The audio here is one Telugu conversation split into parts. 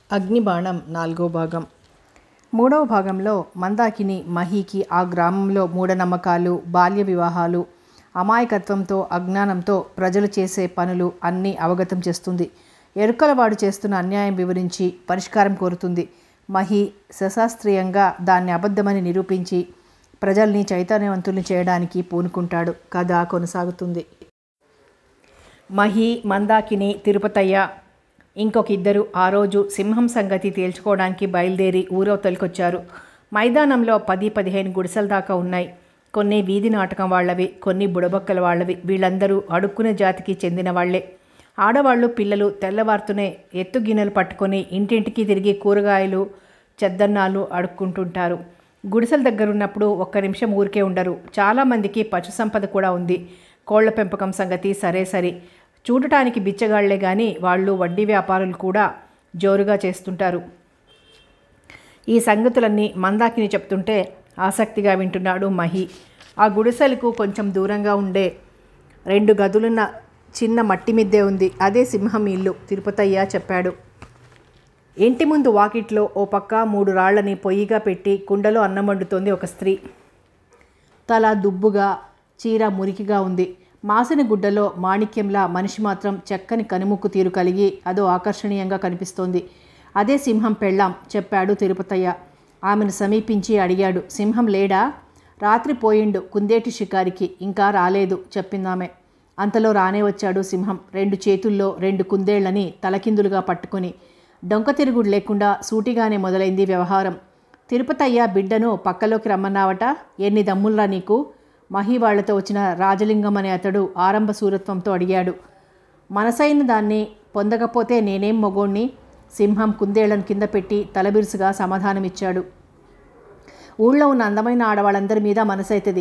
అగ్ని బాణం 4వ భాగం. 3వ భాగంలో మందాకిని మహీకి ఆ గ్రామంలో మూఢనమ్మకాలు, బాల్య వివాహాలు, అమాయకత్వంతో అజ్ఞానంతో ప్రజలు చేసే పనులు అన్నీ అవగతం చేస్తుంది. ఎరుకలవాడు చేస్తున్న అన్యాయం వివరించి పరిష్కారం కోరుతుంది. మహీ సశాస్త్రీయంగా దాన్ని అబద్ధమని నిరూపించి ప్రజల్ని చైతన్యవంతుల్ని చేయడానికి పూనుకుంటాడు. కథ కొనసాగుతుంది. మహీ, మందాకిని, తిరుపతయ్య ఇంకొక ఇద్దరు ఆ రోజు సింహం సంగతి తేల్చుకోవడానికి బయలుదేరి ఊరవతలికొచ్చారు. మైదానంలో 10-15 గుడిసెల దాకా ఉన్నాయి. కొన్ని వీధి నాటకం వాళ్ళవి, కొన్ని బుడబొక్కల వాళ్ళవి. వీళ్ళందరూ అడుక్కునే జాతికి చెందిన వాళ్లే. ఆడవాళ్ళు, పిల్లలు తెల్లవారుతూనే ఎత్తు గిన్నెలు పట్టుకొని ఇంటింటికి తిరిగి కూరగాయలు, చెద్దన్నాలు అడుక్కుంటుంటారు. గుడిసెల దగ్గరున్నప్పుడు ఒక్క నిమిషం ఊరికే ఉండరు. చాలామందికి పశు సంపద కూడా ఉంది. కోళ్ల పెంపకం సంగతి సరే, చూడటానికి బిచ్చగాళ్లే గాని వాళ్ళు వడ్డీ వ్యాపారులు కూడా జోరుగా చేస్తుంటారు. ఈ సంగతులన్నీ మందాకిని చెప్తుంటే ఆసక్తిగా వింటున్నాడు మహీ. ఆ గుడిసెలకు కొంచెం దూరంగా ఉండే 2 గదులున్న చిన్న మట్టి మిద్దే ఉంది. అదే సింహం ఇల్లు. తిరుపతయ్య చెప్పాడు. ఇంటి ముందు వాకిట్లో ఓ పక్క 3 రాళ్లని పొయ్యిగా పెట్టి కుండలో అన్నం వండుతోంది ఒక స్త్రీ. తల దుబ్బుగా, చీర మురికిగా ఉంది. మాసిన గుడ్డలో మాణిక్యంలా మనిషి మాత్రం చక్కని కనుముక్కు తీరు కలిగి అదో ఆకర్షణీయంగా కనిపిస్తోంది. అదే సింహం పెళ్ళాం చెప్పాడు తిరుపతయ్య. ఆమెను సమీపించి అడిగాడు. సింహం లేడా? రాత్రి పోయిండు కుందేటి షికారికి, ఇంకా రాలేదు చెప్పిందామె. అంతలో రానే వచ్చాడు సింహం. 2 చేతుల్లో 2 కుందేళ్లని తలకిందులుగా పట్టుకుని. డొంక తిరుగుడు లేకుండా సూటిగానే మొదలైంది వ్యవహారం. తిరుపతయ్య బిడ్డను పక్కలోకి రమ్మన్నావట, ఎన్ని దమ్ముల్రా నీకు? మహీ వాళ్లతో వచ్చిన రాజలింగం అనే అతడు ఆరంభ సూరత్వంతో అడిగాడు. మనసైన దాన్ని పొందకపోతే నేనేం మొగోణ్ణి? సింహం కుందేళ్లను కింద పెట్టి తలబిరుసుగా సమాధానమిచ్చాడు. ఊళ్ళో ఉన్న అందమైన ఆడవాళ్ళందరి మీద మనసైతది.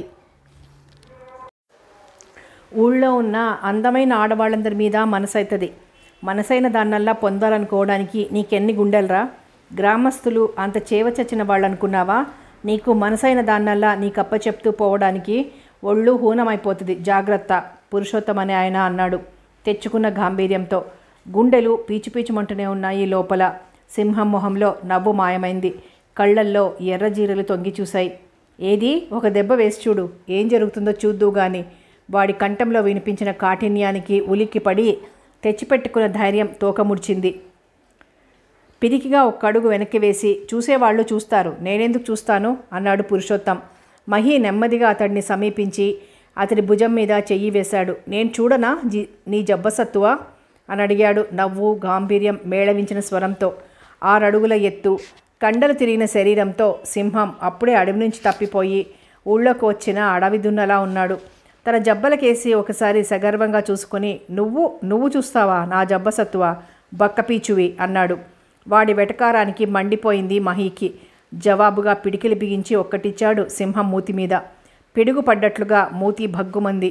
మనసైన దాన్నల్లా పొందాలనుకోవడానికి నీకెన్ని గుండెలరా? గ్రామస్తులు అంత చేవ చచ్చిన వాళ్ళనుకున్నావా? నీకు మనసైన దాన్నల్లా నీకప్ప చెప్తూ పోవడానికి ఒళ్ళు హూనమైపోతుంది. జాగ్రత్త పురుషోత్తం అనే ఆయన అన్నాడు తెచ్చుకున్న గాంభీర్యంతో. గుండెలు పీచుపీచుమంటూనే ఉన్నాయి లోపల. సింహం మొహంలో నవ్వు మాయమైంది. కళ్ళల్లో ఎర్రజీరలు తొంగి చూశాయి. ఏది ఒక దెబ్బ వేసి చూడు, ఏం జరుగుతుందో చూద్దు గాని. వాడి కంఠంలో వినిపించిన కాఠిన్యానికి ఉలిక్కిపడి తెచ్చిపెట్టుకున్న ధైర్యం తోకముడిచింది. పిరికిగా ఒక్కడుగు వెనక్కి వేసి, చూసేవాళ్ళు చూస్తారు, నేనెందుకు చూస్తాను అన్నాడు పురుషోత్తం. మహీ నెమ్మదిగా అతడిని సమీపించి అతడి భుజం మీద చెయ్యి వేశాడు. నేను చూడనా నీ జబ్బసత్తువా అని అడిగాడు నవ్వు గాంభీర్యం మేళవించిన స్వరంతో. 6 అడుగుల ఎత్తు, కండలు తిరిగిన శరీరంతో సింహం అప్పుడే అడవి నుంచి తప్పిపోయి ఊళ్ళోకి వచ్చిన అడవి దున్నలా ఉన్నాడు. తన జబ్బలకేసి ఒకసారి సగర్వంగా చూసుకొని, నువ్వు చూస్తావా నా జబ్బసత్తువా, బక్కపీచువి అన్నాడు. వాడి వెటకారానికి మండిపోయింది మహీకి. జవాబుగా పిడికిలి బిగించి ఒక్కటిచ్చాడు సింహం మూతి మీద. పిడుగు పడ్డట్లుగా మూతి భగ్గుమంది.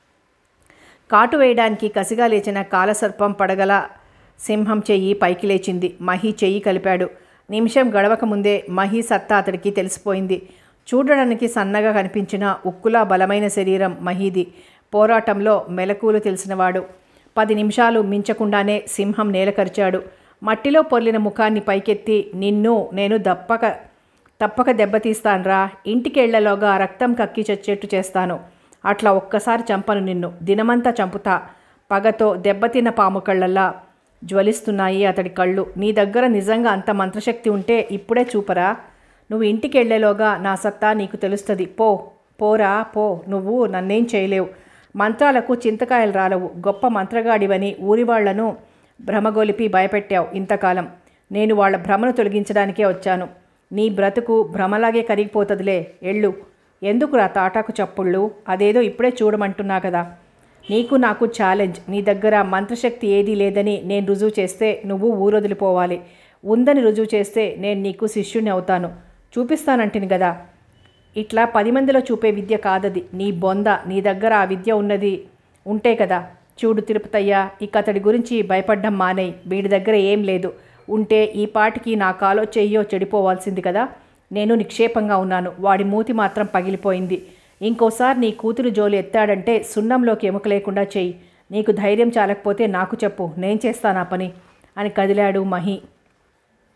కాటు వేయడానికి కసిగా లేచిన కాలసర్పం పడగల సింహం చెయ్యి పైకి లేచింది. మహీ చెయ్యి కలిపాడు. నిమిషం గడవక ముందే మహీ సత్తా అతడికి తెలిసిపోయింది. చూడడానికి సన్నగా కనిపించిన ఉక్కులా బలమైన శరీరం మహీది. పోరాటంలో మెలకువలు తెలిసినవాడు. 10 నిమిషాలు మించకుండానే సింహం నేలకరిచాడు. మట్టిలో పొర్లిన ముఖాన్ని పైకెత్తి, నిన్ను నేను తప్పక దెబ్బతీస్తాన్రా. ఇంటికెళ్లలోగా రక్తం కక్కి చచ్చేట్టు చేస్తాను. అట్లా ఒక్కసారి చంపను నిన్ను, దినమంతా చంపుతా. పగతో దెబ్బతిన్న పాము కళ్ళల్లా జ్వలిస్తున్నాయి అతడి కళ్ళు. నీ దగ్గర నిజంగా అంత మంత్రశక్తి ఉంటే ఇప్పుడే చూపరా. నువ్వు ఇంటికెళ్లేలోగా నా సత్తా నీకు తెలుస్తుంది. పోరా పో, నువ్వు నన్నేం చేయలేవు. మంత్రాలకు చింతకాయలు రాలవు. గొప్ప మంత్రగాడివని ఊరివాళ్లను భ్రమగొలిపి భయపెట్టావు ఇంతకాలం. నేను వాళ్ళ భ్రమను తొలగించడానికే వచ్చాను. నీ బ్రతుకు భ్రమలాగే కరిగిపోతుందిలే. ఎళ్ళు. ఎందుకురా తాటాకు చప్పుళ్ళు? అదేదో ఇప్పుడే చూడమంటున్నా కదా. నీకు నాకు ఛాలెంజ్. నీ దగ్గర మంత్రశక్తి ఏదీ లేదని నేను రుజువు చేస్తే నువ్వు ఊరొదిలిపోవాలి. ఉందని రుజువు చేస్తే నేను నీకు శిష్యుని అవుతాను. చూపిస్తానంటిని కదా. ఇట్లా 10 మందిలో చూపే విద్య కాదది. నీ బొంద. నీ దగ్గర ఆ విద్య ఉంటే కదా. చూడు తిరుపతయ్య, ఇక అతడి గురించి భయపడ్డం మానేయ్. వీడి దగ్గర ఏం లేదు. ఉంటే ఈ పాటికి నా కాలో చెయ్యో చెడిపోవాల్సింది కదా. నేను నిక్షేపంగా ఉన్నాను. వాడి మూతి మాత్రం పగిలిపోయింది. ఇంకోసారి నీ కూతురు జోలు ఎత్తాడంటే సున్నంలోకి ఎముక లేకుండా చెయ్యి. నీకు ధైర్యం చాలకపోతే నాకు చెప్పు, నేను చేస్తానా పని అని కదిలాడు మహీ.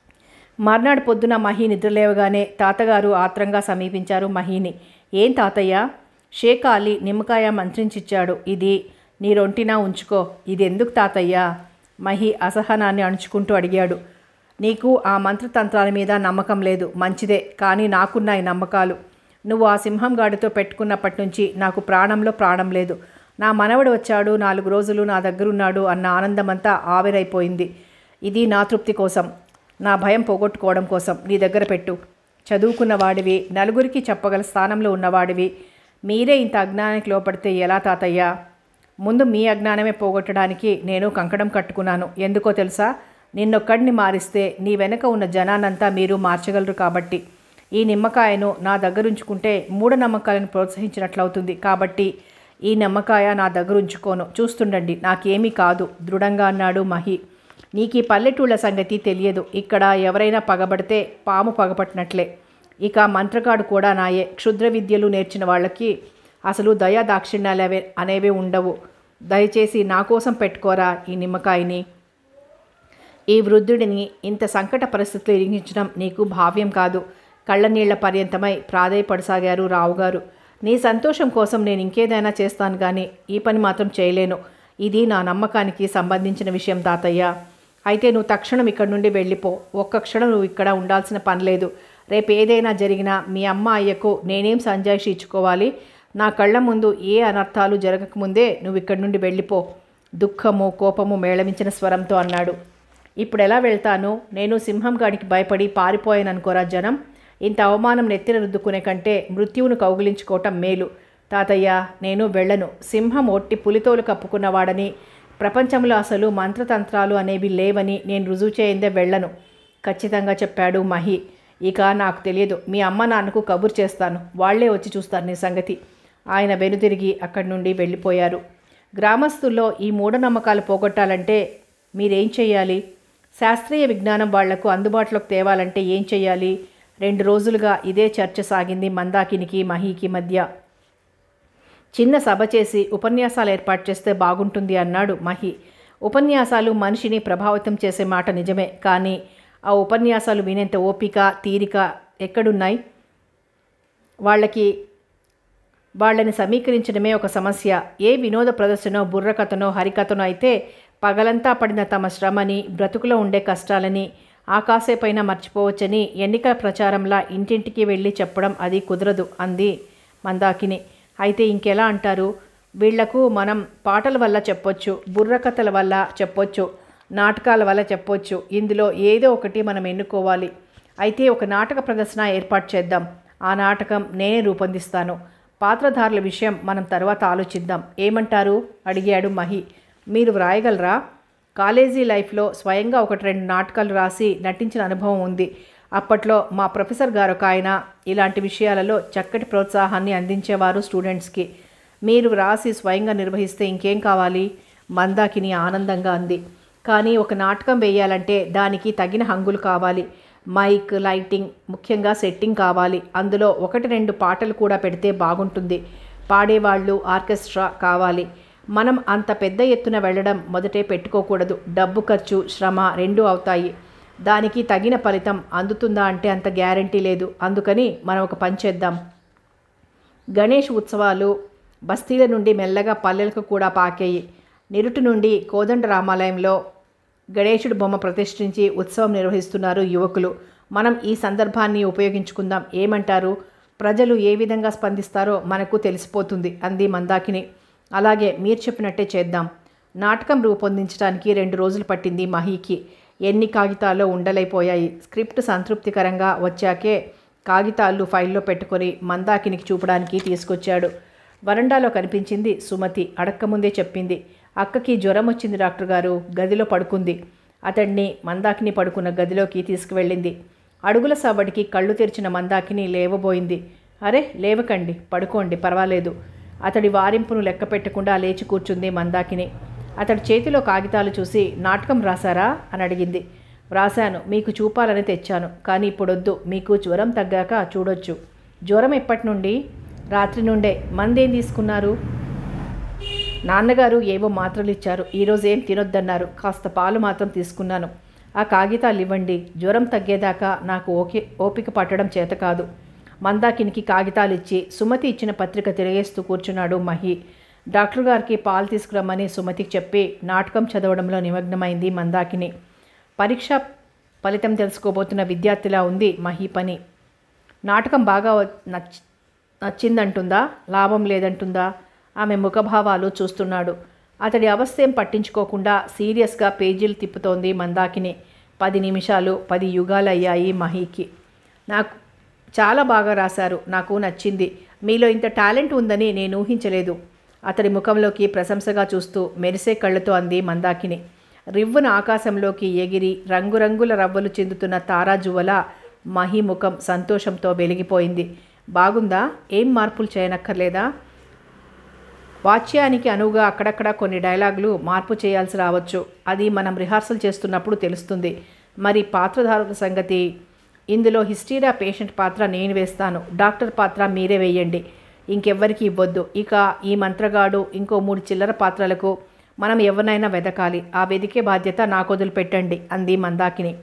మర్నాడు పొద్దున మహి నిద్రలేవగానే తాతగారు ఆత్రంగా సమీపించారు మహిని. ఏం తాతయ్య? షేక్ అలీ నిమ్మకాయ మంత్రించిచ్చాడు. ఇది నీ రొంటినా ఉంచుకో. ఇది ఎందుకు తాతయ్య? మహి అసహనాన్ని అణుచుకుంటూ అడిగాడు. నీకు ఆ మంత్రతంత్రాల మీద నమ్మకం లేదు, మంచిదే. కానీ నాకున్నాయి నమ్మకాలు. నువ్వు ఆ సింహం గాడితో పెట్టుకున్నప్పటి నుంచి నాకు ప్రాణంలో ప్రాణం లేదు. నా మనవడు వచ్చాడు, 4 రోజులు నా దగ్గరున్నాడు అన్న ఆనందమంతా ఆవిరైపోయింది. ఇది నా తృప్తి కోసం, నా భయం పోగొట్టుకోవడం కోసం నీ దగ్గర పెట్టు. చదువుకున్నవాడివి, నలుగురికి చెప్పగల స్థానంలో ఉన్నవాడివి, మీరే ఇంత అజ్ఞానానికి లోపడితే ఎలా తాతయ్య? ముందు మీ అజ్ఞానమే పోగొట్టడానికి నేను కంకణం కట్టుకున్నాను. ఎందుకో తెలుసా? నిన్నొక్కడిని మారిస్తే నీ వెనక ఉన్న జనానంతా మీరు మార్చగలరు కాబట్టి. ఈ నిమ్మకాయను నా దగ్గరుంచుకుంటే మూఢనమ్మకాలను ప్రోత్సహించినట్లవుతుంది. కాబట్టి ఈ నిమ్మకాయ నా దగ్గరుంచుకోను. చూస్తుండండి, నాకేమీ కాదు దృఢంగా అన్నాడు మహి. నీకు ఈ పల్లెటూళ్ళ సంగతి తెలియదు. ఇక్కడ ఎవరైనా పగబడితే పాము పగపట్టినట్లే. ఇక మంత్రగాడు కూడా నాయే. క్షుద్ర విద్యలు నేర్చిన వాళ్ళకి అసలు దయా దాక్షిణ్యాలు అనేవి ఉండవు. దయచేసి నా కోసం పెట్టుకోరా ఈ నిమ్మకాయని. ఈ వృద్ధుడిని ఇంత సంకట పరిస్థితులు ఇరిగించడం నీకు భావ్యం కాదు. కళ్ళనీళ్ల పర్యంతమై ప్రాధేయపడసాగారు రావుగారు. నీ సంతోషం కోసం నేను ఇంకేదైనా చేస్తాను కానీ ఈ పని మాత్రం చేయలేను. ఇది నా నమ్మకానికి సంబంధించిన విషయం తాతయ్య. అయితే నువ్వు తక్షణం ఇక్కడి నుండి వెళ్ళిపో. ఒక్క క్షణం నువ్వు ఇక్కడ ఉండాల్సిన పని లేదు. రేపు ఏదైనా జరిగినా మీ అమ్మ అయ్యకు నేనేం సంజాయిషి ఇచ్చుకోవాలి? నా కళ్ళ ముందు ఏ అనర్థాలు జరగకముందే నువ్వు ఇక్కడి నుండి వెళ్ళిపో. దుఃఖము కోపము మేళవించిన స్వరంతో అన్నాడు. ఇప్పుడు ఎలా వెళ్తాను? నేను సింహం గాడికి భయపడి పారిపోయాననుకోరా జనం. ఇంత అవమానం నెత్తిన రుద్దుకునే కంటే మృత్యువును కౌగిలించుకోవటం మేలు. తాతయ్య, నేను వెళ్ళను. సింహం ఒట్టి పులితోలు కప్పుకున్నవాడని, ప్రపంచంలో అసలు మంత్రతంత్రాలు అనేవి లేవని నేను రుజువు చేయిందే వెళ్ళను ఖచ్చితంగా చెప్పాడు మహి. ఇక నాకు తెలియదు. మీ అమ్మ నాన్నకు కబురు చేస్తాను, వాళ్లే వచ్చి చూస్తారు నీ సంగతి. ఆయన వెనుతిరిగి అక్కడి నుండి వెళ్ళిపోయారు. గ్రామస్తుల్లో ఈ మూఢనమ్మకాలు పోగొట్టాలంటే మీరేం చెయ్యాలి? శాస్త్రీయ విజ్ఞానం వాళ్లకు అందుబాటులోకి తేవాలంటే ఏం చెయ్యాలి? 2 రోజులుగా ఇదే చర్చ సాగింది మందాకినికి మహికి మధ్య. చిన్న సభ చేసి ఉపన్యాసాలు ఏర్పాటు చేస్తే బాగుంటుంది అన్నాడు మహి. ఉపన్యాసాలు మనిషిని ప్రభావితం చేసే మాట నిజమే, కానీ ఆ ఉపన్యాసాలు వినేంత ఓపిక తీరిక ఎక్కడున్నాయి? వాళ్ళని సమీకరించడమే ఒక సమస్య. ఏ వినోద ప్రదర్శనో బుర్రకథనో హరికథనో అయితే పగలంతా పడిన తమ శ్రమని, బ్రతుకులో ఉండే కష్టాలని ఆకాశపైన మర్చిపోవచ్చని ఎన్నికల ప్రచారంలా ఇంటింటికి వెళ్ళి చెప్పడం అది కుదరదు అంది మందాకిని. అయితే ఇంకెలా అంటారు? వీళ్లకు మనం పాటల వల్ల చెప్పొచ్చు, బుర్రకథల వల్ల చెప్పొచ్చు, నాటకాల వల్ల చెప్పొచ్చు. ఇందులో ఏదో ఒకటి మనం ఎన్నుకోవాలి. అయితే ఒక నాటక ప్రదర్శన ఏర్పాటు చేద్దాం. ఆ నాటకం నేనే రూపొందిస్తాను. పాత్రధారుల విషయం మనం తర్వాత ఆలోచిద్దాం. ఏమంటారు? అడిగాడు మహి. మీరు వ్రాయగలరా? కాలేజీ లైఫ్లో స్వయంగా 1-2 నాటకాలు రాసి నటించిన అనుభవం ఉంది. అప్పట్లో మా ప్రొఫెసర్ గారు ఒక ఆయన ఇలాంటి విషయాలలో చక్కటి ప్రోత్సాహాన్ని అందించేవారు స్టూడెంట్స్కి. మీరు రాసి స్వయంగా నిర్వహిస్తే ఇంకేం కావాలి? మందాకిని ఆనందంగా అంది. కానీ ఒక నాటకం వేయాలంటే దానికి తగిన హంగులు కావాలి. మైక్, లైటింగ్, ముఖ్యంగా సెట్టింగ్ కావాలి. అందులో 1-2 పాటలు కూడా పెడితే బాగుంటుంది. పాడేవాళ్ళు, ఆర్కెస్ట్రా కావాలి. మనం అంత పెద్ద ఎత్తున వెళ్ళడం మొదటే పెట్టుకోకూడదు. డబ్బు ఖర్చు, శ్రమ 2 అవుతాయి. దానికి తగిన ఫలితం అందుతుందా అంటే అంత గ్యారంటీ లేదు. అందుకని మనం ఒక పని చేద్దాం. గణేష్ ఉత్సవాలు బస్తీల నుండి మెల్లగా పల్లెలకు కూడా పాకేయి. నిరుటి నుండి కోదండ రామాలయంలో గణేశుడి బొమ్మ ప్రతిష్ఠించి ఉత్సవం నిర్వహిస్తున్నారు యువకులు. మనం ఈ సందర్భాన్ని ఉపయోగించుకుందాం. ఏమంటారు? ప్రజలు ఏ విధంగా స్పందిస్తారో మనకు తెలిసిపోతుంది అంది మందాకిని. అలాగే, మీరు చెప్పినట్టే చేద్దాం. నాటకం రూపొందించడానికి 2 రోజులు పట్టింది మహీకి. ఎన్ని కాగితాల్లో ఉండలైపోయాయి. స్క్రిప్ట్ సంతృప్తికరంగా వచ్చాకే కాగితాలు ఫైల్లో పెట్టుకొని మందాకినికి చూపడానికి తీసుకొచ్చాడు. వరండాలో కనిపించింది సుమతి. అడక్కముందే చెప్పింది, అక్కకి జ్వరం వచ్చింది డాక్టర్ గారు, గదిలో పడుకుంది. అతడిని మందాకిని పడుకున్న గదిలోకి తీసుకువెళ్ళింది. అడుగుల సవ్వడికి కళ్ళు తెరిచిన మందాకిని లేవబోయింది. అరే, లేవకండి, పడుకోండి, పర్వాలేదు. అతడి వారింపును లెక్క పెట్టకుండా లేచి కూర్చుంది మందాకిని. అతడి చేతిలో కాగితాలు చూసి, నాటకం రాశారా అని అడిగింది. వ్రాశాను, మీకు చూపాలని తెచ్చాను. కానీ ఇప్పుడొద్దు, మీకు జ్వరం తగ్గాక చూడొచ్చు. జ్వరం ఎప్పటి నుండి? రాత్రి నుండే. మందేం తీసుకున్నారు? నాన్నగారు ఏవో మాత్రలు ఇచ్చారు. ఈరోజు ఏం తినొద్దన్నారు. కాస్త పాలు మాత్రం తీసుకున్నాను. ఆ కాగితాలు ఇవ్వండి. జ్వరం తగ్గేదాకా నాకు ఓపిక పట్టడం చేత కాదు. మందాకినికి కాగితాలు ఇచ్చి సుమతి ఇచ్చిన పత్రిక తిరిగేస్తూ కూర్చున్నాడు మహి. డాక్టర్ గారికి పాలు తీసుకురమ్మని సుమతికి చెప్పి నాటకం చదవడంలో నిమగ్నమైంది మందాకిని. పరీక్ష ఫలితం తెలుసుకోబోతున్న విద్యార్థిలా ఉంది మహి పని. నాటకం బాగా నచ్చిందంటుందా, లాభం లేదంటుందా? ఆమె ముఖభావాలు చూస్తున్నాడు. అతడి అవస్థేం పట్టించుకోకుండా సీరియస్గా పేజీలు తిప్పుతోంది మందాకిని. 10 నిమిషాలు 10 యుగాలయ్యాయి మహీకి. నాకు చాలా బాగా రాశారు, నాకు నచ్చింది. మీలో ఇంత టాలెంట్ ఉందని నేను ఊహించలేదు. అతడి ముఖంలోకి ప్రశంసగా చూస్తూ మెరిసే కళ్ళతో అంది మందాకిని. రివ్వున ఆకాశంలోకి ఎగిరి రంగురంగుల రవ్వలు చెందుతున్న తారాజువల మహి ముఖం సంతోషంతో వెలిగిపోయింది. బాగుందా? ఏం మార్పులు చేయనక్కర్లేదా? వాచ్యానికి అనువుగా అక్కడక్కడ కొన్ని డైలాగులు మార్పు చేయాల్సి రావచ్చు. అది మనం రిహార్సల్ చేస్తున్నప్పుడు తెలుస్తుంది. మరి పాత్రధారుల సంగతి? ఇందులో హిస్టీరియా పేషెంట్ పాత్ర నేను వేస్తాను. డాక్టర్ పాత్ర మీరే వేయండి. ఇంకెవ్వరికి ఇవ్వద్దు. ఇక ఈ మంత్రగాడు, ఇంకో 3 చిల్లర పాత్రలకు మనం ఎవరినైనా వెదకాలి. ఆ వెదికే బాధ్యత నాకు వదిలిపెట్టండి అంది మందాకిని.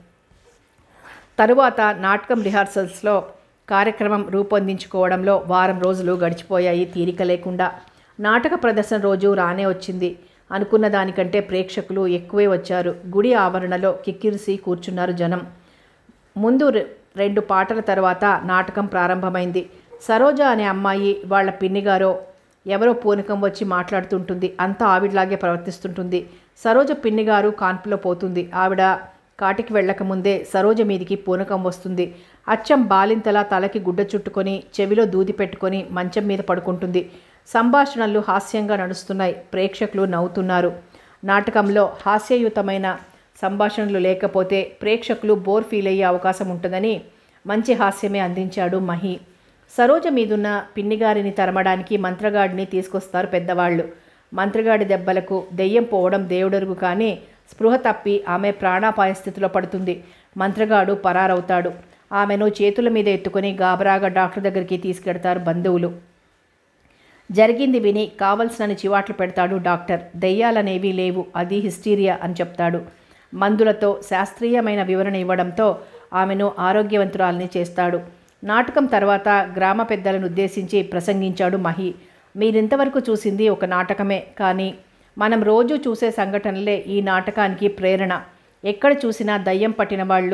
తరువాత నాటకం రిహార్సల్స్లో కార్యక్రమం రూపొందించుకోవడంలో వారం రోజులు గడిచిపోయాయి తీరిక లేకుండా. నాటక ప్రదర్శన రోజు రానే వచ్చింది. అనుకున్న దానికంటే ప్రేక్షకులు ఎక్కువే వచ్చారు. గుడి ఆవరణలో కిక్కిరిసి కూర్చున్నారు జనం. ముందు 2 పాటల తర్వాత నాటకం ప్రారంభమైంది. సరోజ అనే అమ్మాయి వాళ్ళ పిన్నిగారో ఎవరో పూనకం వచ్చి మాట్లాడుతుంటుంది. అంతా ఆవిడలాగే ప్రవర్తిస్తుంటుంది. సరోజ పిన్నిగారు కాన్పులో పోతుంది. ఆవిడ కాటికి వెళ్ళకముందే సరోజ మీదికి పూనకం వస్తుంది. అచ్చం బాలింతలా తలకి గుడ్డ చుట్టుకొని చెవిలో దూది పెట్టుకొని మంచం మీద పడుకుంటుంది. సంభాషణలు హాస్యంగా నడుస్తున్నాయి. ప్రేక్షకులు నవ్వుతున్నారు. నాటకంలో హాస్యయుతమైన సంభాషణలు లేకపోతే ప్రేక్షకులు బోర్ ఫీల్ అయ్యే అవకాశం ఉంటుందని మంచి హాస్యమే అందించాడు మహి. సరోజ మీదున్న పిన్నిగారిని తరమడానికి మంత్రగాడిని తీసుకొస్తారు పెద్దవాళ్ళు. మంత్రగాడి దెబ్బలకు దెయ్యం పోవడం దేవుడరుగు, కానీ స్పృహ తప్పి ఆమె ప్రాణాపాయ స్థితిలో పడుతుంది. మంత్రగాడు పరారవుతాడు. ఆమెను చేతుల మీద ఎత్తుకొని గాబరాగా డాక్టర్ దగ్గరికి తీసుకెడతారు బంధువులు. జరిగింది విని కావలసినని చివాట్లు పెడతాడు డాక్టర్. దెయ్యాలనేవి లేవు, అది హిస్టీరియా అని చెప్తాడు. మందులతో శాస్త్రీయమైన వివరణ ఇవ్వడంతో ఆమెను ఆరోగ్యవంతురాల్ని చేస్తాడు. నాటకం తర్వాత గ్రామ పెద్దలను ఉద్దేశించి ప్రసంగించాడు మహి. మీరింతవరకు చూసింది ఒక నాటకమే, కానీ మనం రోజు చూసే సంఘటనలే ఈ నాటకానికి ప్రేరణ. ఎక్కడ చూసినా దయ్యం పట్టిన వాళ్ళు,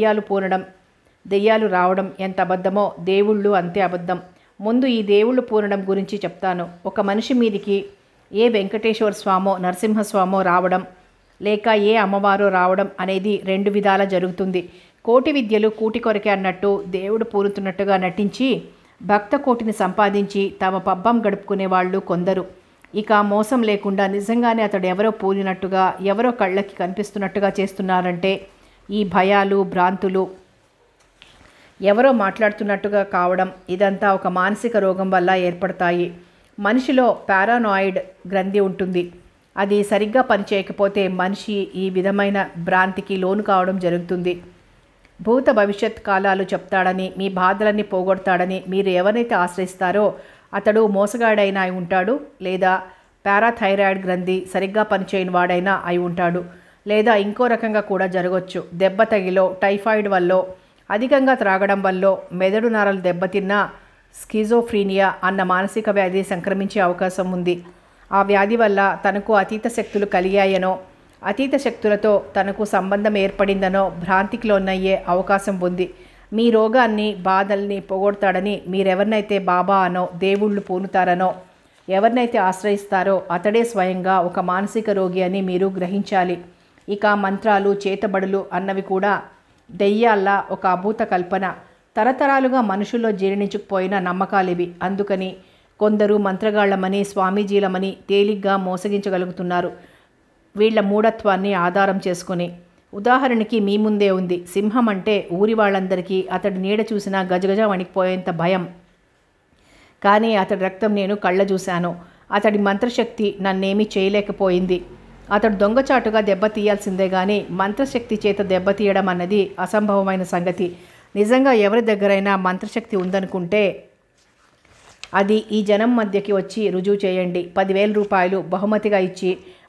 దెయ్యాలు రావడం ఎంత అబద్ధమో దేవుళ్ళు అంతే అబద్ధం. ముందు ఈ దేవుళ్ళు పూనడం గురించి చెప్తాను. ఒక మనిషి మీదికి ఏ వెంకటేశ్వర స్వామో నరసింహస్వామో రావడం, లేక ఏ అమ్మవారో రావడం అనేది 2 విధాల జరుగుతుంది. కోటి విద్యలు కూటి కొరకే అన్నట్టు దేవుడు పూనుతున్నట్టుగా నటించి భక్త కోటిని సంపాదించి తమ పబ్బం గడుపుకునే వాళ్ళు కొందరు. ఇక మోసం లేకుండా నిజంగానే అతడు ఎవరో పూనినట్టుగా, ఎవరో కళ్ళకి కనిపిస్తున్నట్టుగా చేస్తున్నారంటే ఈ భయాలు, భ్రాంతులు, ఎవరో మాట్లాడుతున్నట్టుగా కావడం, ఇదంతా ఒక మానసిక రోగం వల్ల ఏర్పడతాయి. మనిషిలో పారానాయిడ్ గ్రంథి ఉంటుంది. అది సరిగ్గా పనిచేయకపోతే మనిషి ఈ విధమైన భ్రాంతికి లోను కావడం జరుగుతుంది. భూత భవిష్యత్ కాలాలు చెప్తాడని, మీ బాధలన్నీ పోగొడతాడని మీరు ఎవరైతే ఆశ్రయిస్తారో అతడు మోసగాడైనా అయి ఉంటాడు, లేదా పారాథైరాయిడ్ గ్రంథి సరిగ్గా పనిచేయని వాడైనా అయి ఉంటాడు, లేదా ఇంకో రకంగా కూడా జరగవచ్చు. దెబ్బ తగిలో, టైఫాయిడ్ వల్లో, అధికంగా త్రాగడం వల్లో, మెదడు నరాలు దెబ్బతిన్నా స్కిజోఫ్రీనియా అన్న మానసిక వ్యాధి సంక్రమించే అవకాశం ఉంది. ఆ వ్యాధి వల్ల తనకు అతీత శక్తులు కలిగాయనో, అతీత శక్తులతో తనకు సంబంధం ఏర్పడిందనో భ్రాంతికి లోనయ్యే అవకాశం ఉంది. మీ రోగాన్ని, బాధల్ని పోగొడతాడని మీరెవరినైతే బాబా అనో, దేవుళ్ళు పూనుతారనో, ఎవరినైతే ఆశ్రయిస్తారో అతడే స్వయంగా ఒక మానసిక రోగి అని మీరు గ్రహించాలి. ఇక మంత్రాలు, చేతబడులు అన్నవి కూడా దెయ్యాల్లా ఒక అభూత కల్పన. తరతరాలుగా మనుషుల్లో జీర్ణించుకుపోయిన నమ్మకాలివి. అందుకని కొందరు మంత్రగాళ్లమని, స్వామీజీలమని తేలిగ్గా మోసగించగలుగుతున్నారు, వీళ్ల మూఢత్వాన్ని ఆధారం చేసుకుని. ఉదాహరణకి మీ ముందే ఉంది. సింహం అంటే ఊరి వాళ్ళందరికీ అతడి నీడ చూసినా గజగజ వణికిపోయేంత భయం. కానీ అతడి రక్తం నేను కళ్ళ చూశాను. అతడి మంత్రశక్తి నన్నేమీ చేయలేకపోయింది. అతడు దొంగచాటుగా దెబ్బతీయాల్సిందే కానీ మంత్రశక్తి చేత దెబ్బతీయడం అన్నది అసంభవమైన సంగతి. నిజంగా ఎవరి దగ్గరైనా మంత్రశక్తి ఉందనుకుంటే అది ఈ జనం మధ్యకి వచ్చి రుజువు చేయండి. 10,000 రూపాయలు బహుమతిగా ఇచ్చి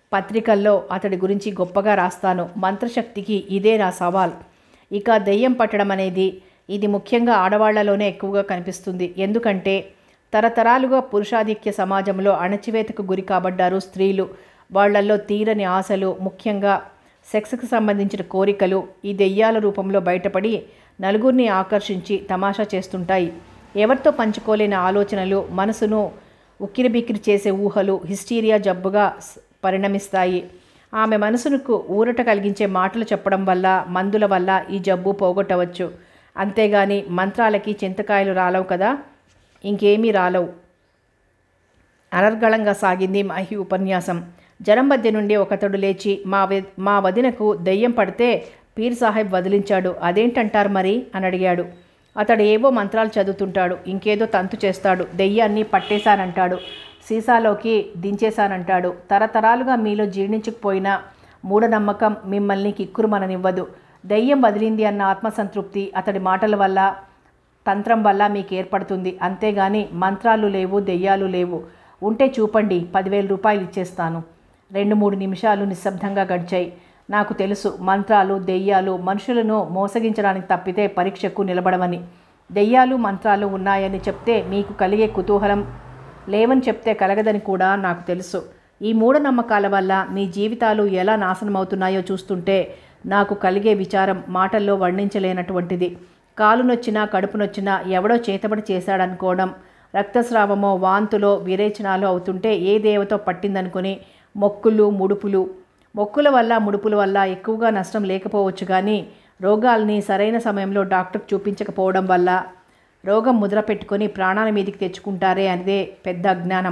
పత్రికల్లో అతడి గురించి గొప్పగా రాస్తాను. మంత్రశక్తికి ఇదే నా సవాల్. ఇక దెయ్యం పట్టడం అనేది ఇది ముఖ్యంగా ఆడవాళ్లలోనే ఎక్కువగా కనిపిస్తుంది. ఎందుకంటే తరతరాలుగా పురుషాధిక్య సమాజంలో అణచివేతకు గురి కాబడ్డారు స్త్రీలు. వాళ్లల్లో తీరని ఆశలు, ముఖ్యంగా సెక్స్కి సంబంధించిన కోరికలు ఈ దెయ్యాల రూపంలో బయటపడి నలుగురిని ఆకర్షించి తమాషా చేస్తుంటాయి. ఎవరితో పంచుకోలేని ఆలోచనలు, మనసును ఉక్కిరిబిక్కిరి చేసే ఊహలు హిస్టీరియా జబ్బుగా పరిణమిస్తాయి. ఆమె మనసుకు ఊరట కలిగించే మాటలు చెప్పడం వల్ల, మందుల వల్ల ఈ జబ్బు పోగొట్టవచ్చు. అంతేగాని మంత్రాలకి చింతకాయలు రాలవు కదా, ఇంకేమీ రాలవు. అనర్గళంగా సాగింది మహి ఉపన్యాసం. జనం మధ్య నుండి ఒకతడు లేచి, మా వదినకు దెయ్యం పడితే పీర్ సాహెబ్ వదిలించాడు, అదేంటంటారు మరి అని అడిగాడు. అతడు ఏవో మంత్రాలు చదువుతుంటాడు, ఇంకేదో తంతు చేస్తాడు, దెయ్యాన్ని పట్టేశానంటాడు, సీసాలోకి దించేశానంటాడు. తరతరాలుగా మీలో జీర్ణించుకుపోయిన మూఢనమ్మకం మిమ్మల్ని కిక్కురుమననివ్వదు. దెయ్యం వదిలింది అన్న ఆత్మసంతృప్తి అతడి మాటల వల్ల, తంత్రం వల్ల మీకు ఏర్పడుతుంది. అంతేగాని మంత్రాలు లేవు, దెయ్యాలు లేవు. ఉంటే చూపండి, 10,000 రూపాయలు ఇచ్చేస్తాను. 2-3 నిమిషాలు నిశ్శబ్దంగా గడిచాయి. నాకు తెలుసు, మంత్రాలు దెయ్యాలు మనుషులను మోసగించడానికి తప్పితే పరీక్షకు నిలబడవని. దెయ్యాలు మంత్రాలు ఉన్నాయని చెప్తే మీకు కలిగే కుతూహలం లేవని చెప్తే కలగదని కూడా నాకు తెలుసు. ఈ మూఢనమ్మకాల వల్ల మీ జీవితాలు ఎలా నాశనమవుతున్నాయో చూస్తుంటే నాకు కలిగే విచారం మాటల్లో వర్ణించలేనటువంటిది. కాలు నొచ్చినా, కడుపు నొచ్చినా ఎవడో చేతబడి చేశాడనుకోవడం, రక్తస్రావమో, వాంతులో, విరేచనాలు అవుతుంటే ఏ దేవతో పట్టిందనుకుని మొక్కుల వల్ల, ముడుపుల వల్ల ఎక్కువగా నష్టం లేకపోవచ్చు. కానీ రోగాల్ని సరైన సమయంలో డాక్టర్కి చూపించకపోవడం వల్ల రోగం ముద్ర పెట్టుకొని ప్రాణాల మీదికి తెచ్చుకుంటారే అనేదే పెద్ద అజ్ఞానం.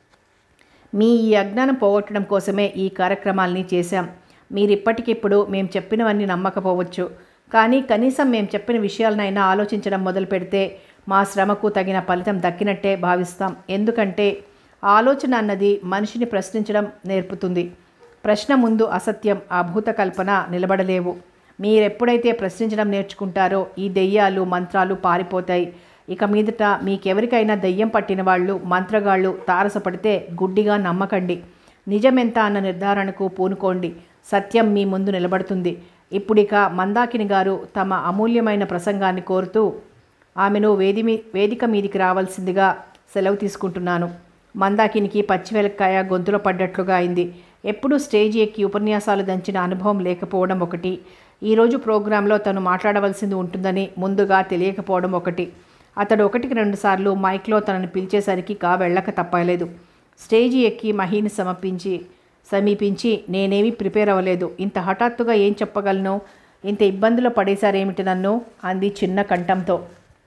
మీ ఈ అజ్ఞానం పోగొట్టడం కోసమే ఈ కార్యక్రమాల్ని చేశాం. మీరిప్పటికిప్పుడు మేము చెప్పినవన్నీ నమ్మకపోవచ్చు, కానీ కనీసం మేము చెప్పిన విషయాలనైనా ఆలోచించడం మొదలు పెడితే మా శ్రమకు తగిన ఫలితం దక్కినట్టే భావిస్తాం. ఎందుకంటే ఆలోచన అన్నది మనిషిని ప్రశ్నించడం నేర్పుతుంది. ప్రశ్న ముందు అసత్యం, అభూత కల్పన నిలబడలేవు. మీరెప్పుడైతే ప్రశ్నించడం నేర్చుకుంటారో ఈ దెయ్యాలు, మంత్రాలు పారిపోతాయి. ఇక మీదట మీకెవరికైనా దెయ్యం పట్టిన వాళ్ళు, మంత్రగాళ్ళు తారసపడితే గుడ్డిగా నమ్మకండి. నిజమెంత అన్న నిర్ధారణకు పూనుకోండి. సత్యం మీ ముందు నిలబడుతుంది. ఇప్పుడిక మందాకిని గారు తమ అమూల్యమైన ప్రసంగాన్ని కోరుతూ ఆమెను వేదిక మీదికి రావాల్సిందిగా సెలవు తీసుకుంటున్నాను. మందాకినికి పచ్చివెలక్కాయ గొంతులో పడ్డట్లుగా అయింది. ఎప్పుడూ స్టేజ్ ఎక్కి ఉపన్యాసాలు దంచిన అనుభవం లేకపోవడం ఒకటి, ఈరోజు ప్రోగ్రాంలో తను మాట్లాడవలసింది ఉంటుందని ముందుగా తెలియకపోవడం ఒకటి. అతడు 1-2 సార్లు మైక్లో తనని పిలిచేసరికి వెళ్ళక తప్పలేదు. స్టేజీ ఎక్కి మహిని సమీపించి నేనేమీ ప్రిపేర్ అవ్వలేదు, ఇంత హఠాత్తుగా ఏం చెప్పగలను, ఇంత ఇబ్బందులు పడేశారేమిటి నన్ను అంది చిన్న కంఠంతో.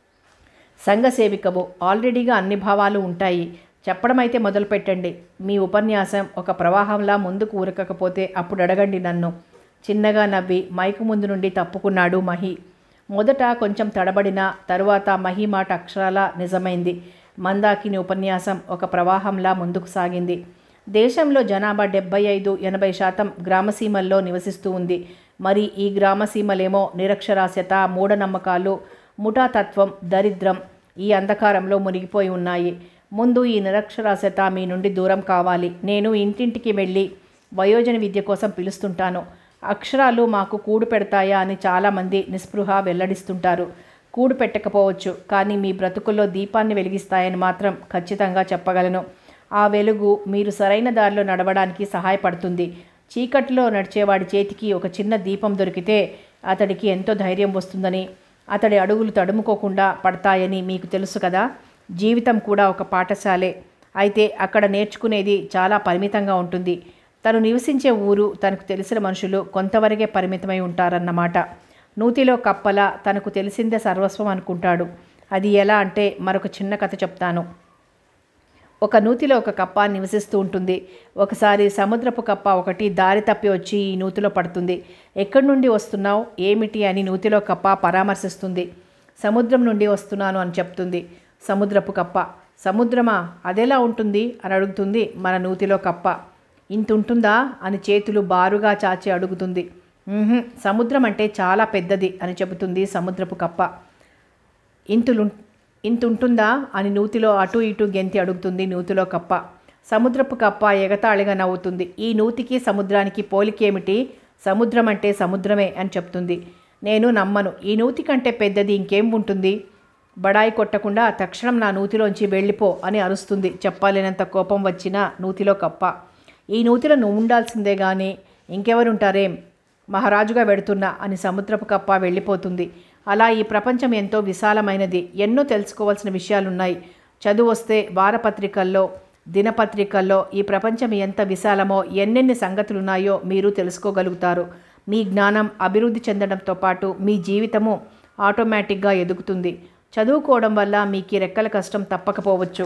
సంఘసేవికవు, ఆల్రెడీగా అన్ని భావాలు ఉంటాయి, చెప్పడం అయితే మొదలు పెట్టండి. మీ ఉపన్యాసం ఒక ప్రవాహంలా ముందుకు ఊరకకపోతే అప్పుడు అడగండి నన్ను. చిన్నగా నవ్వి మైకు ముందు నుండి తప్పుకున్నాడు మహి. మొదట కొంచెం తడబడిన తరువాత మహి మాట అక్షరాలా నిజమైంది. మందాకిని ఉపన్యాసం ఒక ప్రవాహంలా ముందుకు సాగింది. దేశంలో జనాభా 75-80% గ్రామసీమల్లో నివసిస్తూ ఉంది. మరి ఈ గ్రామసీమలేమో నిరక్షరాస్యత, మూఢనమ్మకాలు, ముఠాతత్వం, దరిద్రం ఈ అంధకారంలో మునిగిపోయి ఉన్నాయి. ముందు ఈ నిరక్షరాస్యత మీ నుండి దూరం కావాలి. నేను ఇంటింటికి వెళ్ళి వయోజన విద్య కోసం పిలుస్తుంటాను. అక్షరాలు మాకు కూడు పెడతాయా అని చాలామంది నిస్పృహ వెల్లడిస్తుంటారు. కూడు పెట్టకపోవచ్చు, కానీ మీ బ్రతుకుల్లో దీపాన్ని వెలిగిస్తాయని మాత్రం ఖచ్చితంగా చెప్పగలను. ఆ వెలుగు మీరు సరైన దారిలో నడవడానికి సహాయపడుతుంది. చీకటిలో నడిచేవాడి చేతికి ఒక చిన్న దీపం దొరికితే అతడికి ఎంతో ధైర్యం వస్తుందని, అతడి అడుగులు తడుముకోకుండా పడతాయని మీకు తెలుసు కదా. జీవితం కూడా ఒక పాఠశాలే. అయితే అక్కడ నేర్చుకునేది చాలా పరిమితంగా ఉంటుంది. తను నివసించే ఊరు, తనకు తెలిసిన మనుషులు కొంతవరకే పరిమితమై ఉంటారన్నమాట. నూతిలో కప్పల తనకు తెలిసిందే సర్వస్వం అనుకుంటాడు. అది ఎలా అంటే మరొక చిన్న కథ చెప్తాను. ఒక నూతిలో ఒక కప్ప నివసిస్తూ ఉంటుంది. ఒకసారి సముద్రపు కప్ప ఒకటి దారి తప్పి వచ్చి ఈ నూతిలో పడుతుంది. ఎక్కడి నుండి వస్తున్నావు, ఏమిటి అని నూతిలో కప్ప పరామర్శిస్తుంది. సముద్రం నుండి వస్తున్నాను అని చెప్తుంది. సముద్రపు కప్ప, సముద్రమా, అదెలా ఉంటుంది అని అడుగుతుంది మన నూతిలో కప్ప. ఇంతుంటుందా అని చేతులు బారుగా చాచి అడుగుతుంది. సముద్రం అంటే చాలా పెద్దది అని చెబుతుంది సముద్రపు కప్ప. ఇంతుంటుందా అని నూతిలో అటు ఇటు గెంతి అడుగుతుంది నూతిలో కప్ప. సముద్రపు కప్ప ఎగతాళిగా నవ్వుతుంది. ఈ నూతికి సముద్రానికి పోలికేమిటి? సముద్రం అంటే సముద్రమే అని చెప్తుంది. నేను నమ్మను. ఈ నూతి కంటే పెద్దది ఇంకేం ఉంటుంది? బడాయి కొట్టకుండా తక్షణం నా నూతిలోంచి వెళ్ళిపో అని అరుస్తుంది చెప్పలేనంత కోపం వచ్చిన నూతిలో కప్ప. ఈ నూతిలో నువ్వు ఉండాల్సిందే కానీ ఇంకెవరుంటారేం? మహారాజుగా వెడుతున్నా అని సముద్రపు కప్ప వెళ్ళిపోతుంది. అలా ఈ ప్రపంచం ఎంతో విశాలమైనది. ఎన్నో తెలుసుకోవాల్సిన విషయాలున్నాయి. చదువు వస్తే వారపత్రికల్లో, దినపత్రికల్లో ఈ ప్రపంచం ఎంత విశాలమో, ఎన్నెన్ని సంగతులున్నాయో మీరు తెలుసుకోగలుగుతారు. మీ జ్ఞానం అభివృద్ధి చెందడంతో పాటు మీ జీవితము ఆటోమేటిక్గా ఎదుగుతుంది. చదువుకోవడం వల్ల మీకు రెక్కల కష్టం తప్పకపోవచ్చు,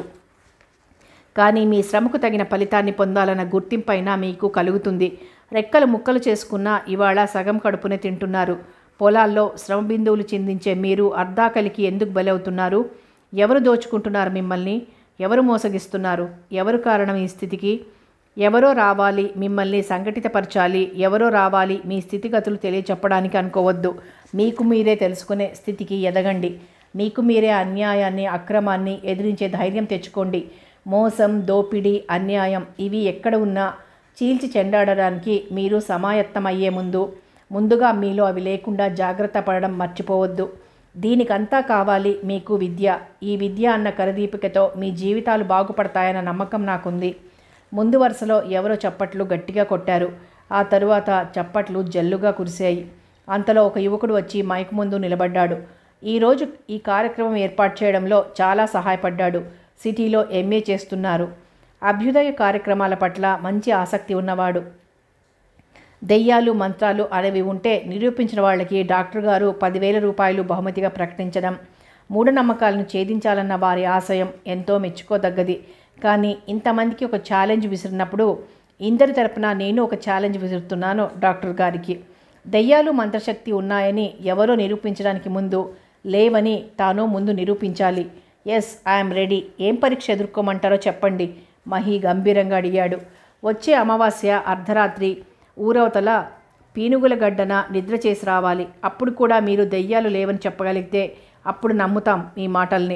కానీ మీ శ్రమకు తగిన ఫలితాన్ని పొందాలన్న గుర్తింపైనా మీకు కలుగుతుంది. రెక్కలు ముక్కలు చేసుకున్నా ఇవాళ సగం కడుపునే తింటున్నారు. పొలాల్లో శ్రమ బిందువులు చిందించే మీరు అర్ధాకలికి ఎందుకు బలవుతున్నారు? ఎవరు దోచుకుంటున్నారు మిమ్మల్ని? ఎవరు మోసగిస్తున్నారు? ఎవరు కారణం ఈ స్థితికి? ఎవరో రావాలి మిమ్మల్ని సంఘటితపరచాలి, ఎవరో రావాలి మీ స్థితిగతులు తెలియచెప్పడానికి అనుకోవద్దు. మీకు మీరే తెలుసుకునే స్థితికి ఎదగండి. మీకు మీరే అన్యాయాన్ని, అక్రమాన్ని ఎదిరించే ధైర్యం తెచ్చుకోండి. మోసం, దోపిడీ, అన్యాయం ఇవి ఎక్కడ ఉన్నా చీల్చి చెండాడడానికి మీరు సమాయత్తమయ్యే ముందుగా మీలో అవి లేకుండా జాగ్రత్త పడడం మర్చిపోవద్దు. దీనికంతా కావాలి మీకు విద్య. ఈ విద్య అన్న కరదీపికతో మీ జీవితాలు బాగుపడతాయన్న నమ్మకం నాకుంది. ముందు వరుసలో ఎవరో చప్పట్లు గట్టిగా కొట్టారు. ఆ తరువాత చప్పట్లు జల్లుగా కురిశాయి. అంతలో ఒక యువకుడు వచ్చి మైక్ ముందు నిలబడ్డాడు. ఈరోజు ఈ కార్యక్రమం ఏర్పాటు చేయడంలో చాలా సహాయపడ్డాడు. సిటీలో ఎంఏ చేస్తున్నారు. అభ్యుదయ కార్యక్రమాల పట్ల మంచి ఆసక్తి ఉన్నవాడు. దెయ్యాలు, మంత్రాలు అనేవి ఉంటే నిరూపించిన వాళ్ళకి డాక్టర్ గారు 10,000 రూపాయలు బహుమతిగా ప్రకటించడం, మూఢనమ్మకాలను ఛేదించాలన్న వారి ఆశయం ఎంతో మెచ్చుకోదగ్గది. కానీ ఇంతమందికి ఒక ఛాలెంజ్ విసిరినప్పుడు ఇందరి తరపున నేను ఒక ఛాలెంజ్ విసురుతున్నాను డాక్టర్ గారికి. దెయ్యాలు, మంత్రశక్తి ఉన్నాయని ఎవరో నిరూపించడానికి ముందు లేవని తాను ముందు నిరూపించాలి. Yes, I'm ready. ఏం పరీక్ష ఎదుర్కోమంటారో చెప్పండి, మహి గంభీరంగా అడిగాడు. వచ్చే అమావాస్య అర్ధరాత్రి ఊరవతల పీనుగుల గడ్డన నిద్ర చేసి రావాలి. అప్పుడు కూడా మీరు దెయ్యాలు లేవని చెప్పగలిగితే అప్పుడు నమ్ముతాం మీ మాటల్ని.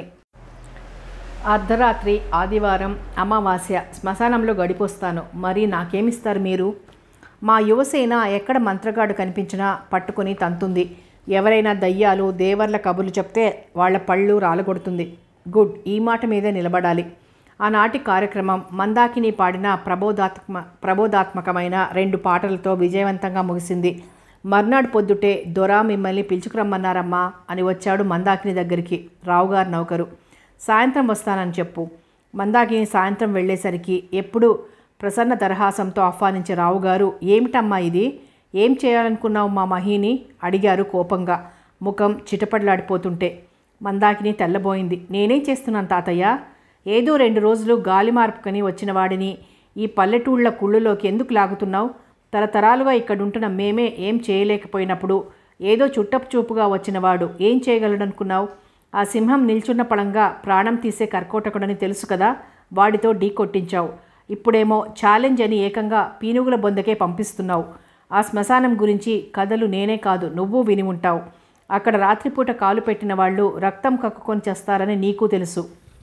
అర్ధరాత్రి ఆదివారం అమావాస్య శ్మశానంలో గడిపొస్తాను. మరి నాకేమిస్తారు మీరు? మా యువసేన ఎక్కడ మంత్రగాడు కనిపించినా పట్టుకుని తంతుంది. ఎవరైనా దయ్యాలు, దేవర్ల కబుర్లు చెప్తే వాళ్ళ పళ్ళు రాలగొడుతుంది. గుడ్, ఈ మాట మీదే నిలబడాలి. ఆనాటి కార్యక్రమం మందాకిని పాడిన ప్రబోధాత్మకమైన 2 పాటలతో విజయవంతంగా ముగిసింది. మర్నాడు పొద్దుటే దొరా మిమ్మల్ని పిలుచుకురమ్మన్నారమ్మా అని వచ్చాడు మందాకిని దగ్గరికి రావుగారు నౌకరు. సాయంత్రం వస్తానని చెప్పు. మందాకిని సాయంత్రం వెళ్ళేసరికి ఎప్పుడు ప్రసన్న దరహాసంతో ఆహ్వానించే రావుగారు, ఏమిటమ్మా ఇది? ఏం చేయాలనుకున్నావు మా మహిని? అడిగారు కోపంగా, ముఖం చిటపడలాడిపోతుంటే. మందాకిని తెల్లబోయింది. నేనేం చేస్తున్నాను తాతయ్య? ఏదో 2 రోజులు గాలి మార్పుకొని వచ్చిన వాడిని ఈ పల్లెటూళ్ళ కుళ్ళులోకి ఎందుకు లాగుతున్నావు? తరతరాలుగా ఇక్కడుంటున్న మేమే ఏం చేయలేకపోయినప్పుడు ఏదో చుట్టపు చూపుగా వచ్చినవాడు ఏం చేయగలడనుకున్నావు? ఆ సింహం నిల్చున్న పళంగా ప్రాణం తీసే కర్కోటకుడని తెలుసు కదా, వాడితో ఢీ కొట్టించావు. ఇప్పుడేమో ఛాలెంజ్ అని ఏకంగా పీనుగుల బొందకే పంపిస్తున్నావు. ఆ శ్మశానం గురించి కథలు నేనే కాదు నువ్వు విని ఉంటావు. అక్కడ రాత్రిపూట కాలు పెట్టిన వాళ్ళు రక్తం కక్కుకొని చేస్తారని నీకు తెలుసు.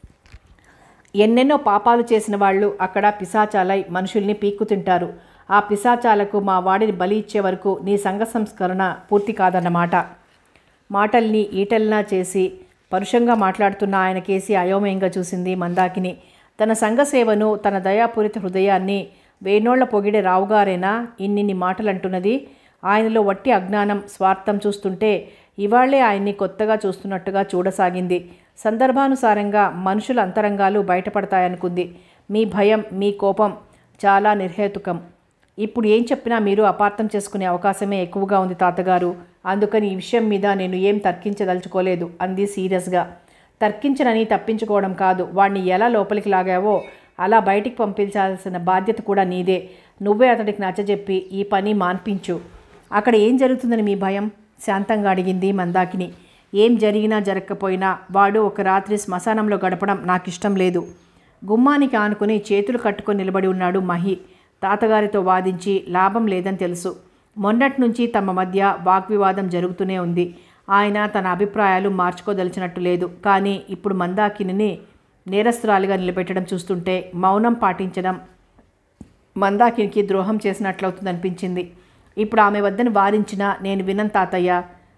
ఎన్నెన్నో పాపాలు చేసిన వాళ్ళు అక్కడ పిశాచాలై మనుషుల్ని పీక్కు తింటారు. ఆ పిశాచాలకు మా వాడిని బలి ఇచ్చే వరకు నీ సంఘ సంస్కరణ పూర్తి కాదన్నమాట. మాటల్ని ఈటల్లా చేసి పరుషంగా మాట్లాడుతున్న ఆయన కేసి అయోమయంగా చూసింది మందాకిని. తన సంఘసేవను, తన దయాపూరిత హృదయాన్ని వేణోళ్ల పొగిడే రావుగారేనా ఇన్నిన్ని మాటలంటున్నది? ఆయనలో వట్టి అజ్ఞానం, స్వార్థం చూస్తుంటే ఇవాళ్లే ఆయన్ని కొత్తగా చూస్తున్నట్టుగా చూడసాగింది. సందర్భానుసారంగా మనుషుల అంతరంగాలు బయటపడతాయనుకుంది. మీ భయం, మీ కోపం చాలా నిర్హేతుకం. ఇప్పుడు ఏం చెప్పినా మీరు అపార్థం చేసుకునే అవకాశమే ఎక్కువగా ఉంది తాతగారు. అందుకని ఈ విషయం మీద నేను ఏం తర్కించదలుచుకోలేదు అంది సీరియస్గా. తర్కించనని తప్పించుకోవడం కాదు, వాడిని ఎలా లోపలికి లాగావో అలా బయటికి పంపించాల్సిన బాధ్యత కూడా నీదే. నువ్వే అతడికి నచ్చజెప్పి ఈ పని మాన్పించు. అక్కడ ఏం జరుగుతుందని మీ భయం? శాంతంగా అడిగింది మందాకిని. ఏం జరిగినా జరగకపోయినా వాడు ఒక రాత్రి శ్మశానంలో గడపడం నాకిష్టం లేదు. గుమ్మానికి ఆనుకుని చేతులు కట్టుకొని నిలబడి ఉన్నాడు మహి. తాతగారితో వాదించి లాభం లేదని తెలుసు. మొన్నటి నుంచి తమ మధ్య వాగ్వివాదం జరుగుతూనే ఉంది. ఆయన తన అభిప్రాయాలు మార్చుకోదలిచినట్టు లేదు. కానీ ఇప్పుడు మందాకిని నేరస్తురాలిగా నిలబెట్టడం చూస్తుంటే మౌనం పాటించడం మందాకినికి ద్రోహం చేసినట్లవుతుందనిపించింది. ఇప్పుడు ఆమె వద్దని వారించినా నేను వినను తాతయ్య.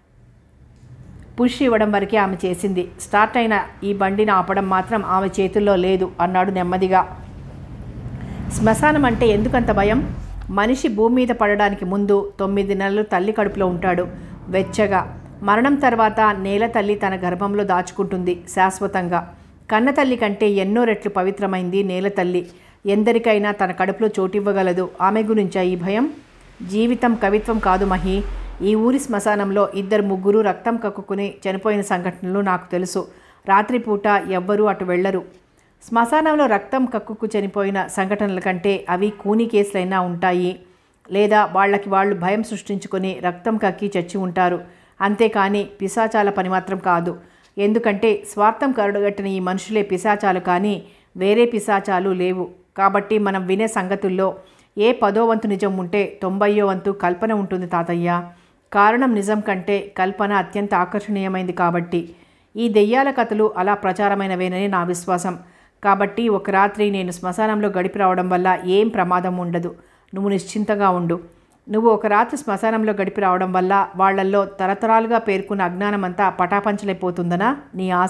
పుష్ ఇవ్వడం వరకే ఆమె చేసింది. స్టార్ట్ అయిన ఈ బండిని ఆపడం మాత్రం ఆమె చేతుల్లో లేదు అన్నాడు నెమ్మదిగా. శ్మశానం అంటే ఎందుకంత భయం? మనిషి భూమి మీద పడడానికి ముందు 9 నెలలు తల్లి కడుపులో ఉంటాడు వెచ్చగా. మరణం తర్వాత నేల తల్లి తన గర్భంలో దాచుకుంటుంది శాశ్వతంగా. కన్న తల్లి కంటే ఎన్నో రెట్లు పవిత్రమైంది నేల తల్లి. ఎందరికైనా తన కడుపులో చోటివ్వగలదు. ఆమె గురించా ఈ భయం? జీవితం కవిత్వం కాదు మహి. ఈ ఊరి శ్మశానంలో 2-3 రక్తం కక్కుకుని చనిపోయిన సంఘటనలు నాకు తెలుసు. రాత్రిపూట ఎవ్వరూ అటు వెళ్లరు. శ్మశానంలో రక్తం కక్కుకు చనిపోయిన సంఘటనల కంటే అవి కూని కేసులైనా ఉంటాయి. లేదా వాళ్ళకి వాళ్ళు భయం సృష్టించుకొని రక్తం కక్కి చచ్చి ఉంటారు. అంతేకాని పిశాచాల పని మాత్రం కాదు. ఎందుకంటే స్వార్థం కరుడుగట్టిన ఈ మనుషులే పిశాచాలు కానీ వేరే పిశాచాలు లేవు. కాబట్టి మనం వినే సంగతుల్లో ఏ 10వ వంతు నిజం ఉంటే 90వ వంతు కల్పన ఉంటుంది తాతయ్య. కారణం నిజం కంటే కల్పన అత్యంత ఆకర్షణీయమైంది కాబట్టి. ఈ దెయ్యాల కథలు అలా ప్రచారమైనవేనని నా విశ్వాసం. కాబట్టి ఒక రాత్రి నేను శ్మశానంలో గడిపి రావడం వల్ల ఏం ప్రమాదం ఉండదు. నువ్వు నిశ్చింతగా ఉండు. నువ్వు ఒక రాత్రి శ్మశానంలో గడిపి రావడం వల్ల వాళ్లల్లో తరతరాలుగా పేర్కొన్న అజ్ఞానమంతా పటాపంచలైపోతుందనా నీ ఆశ?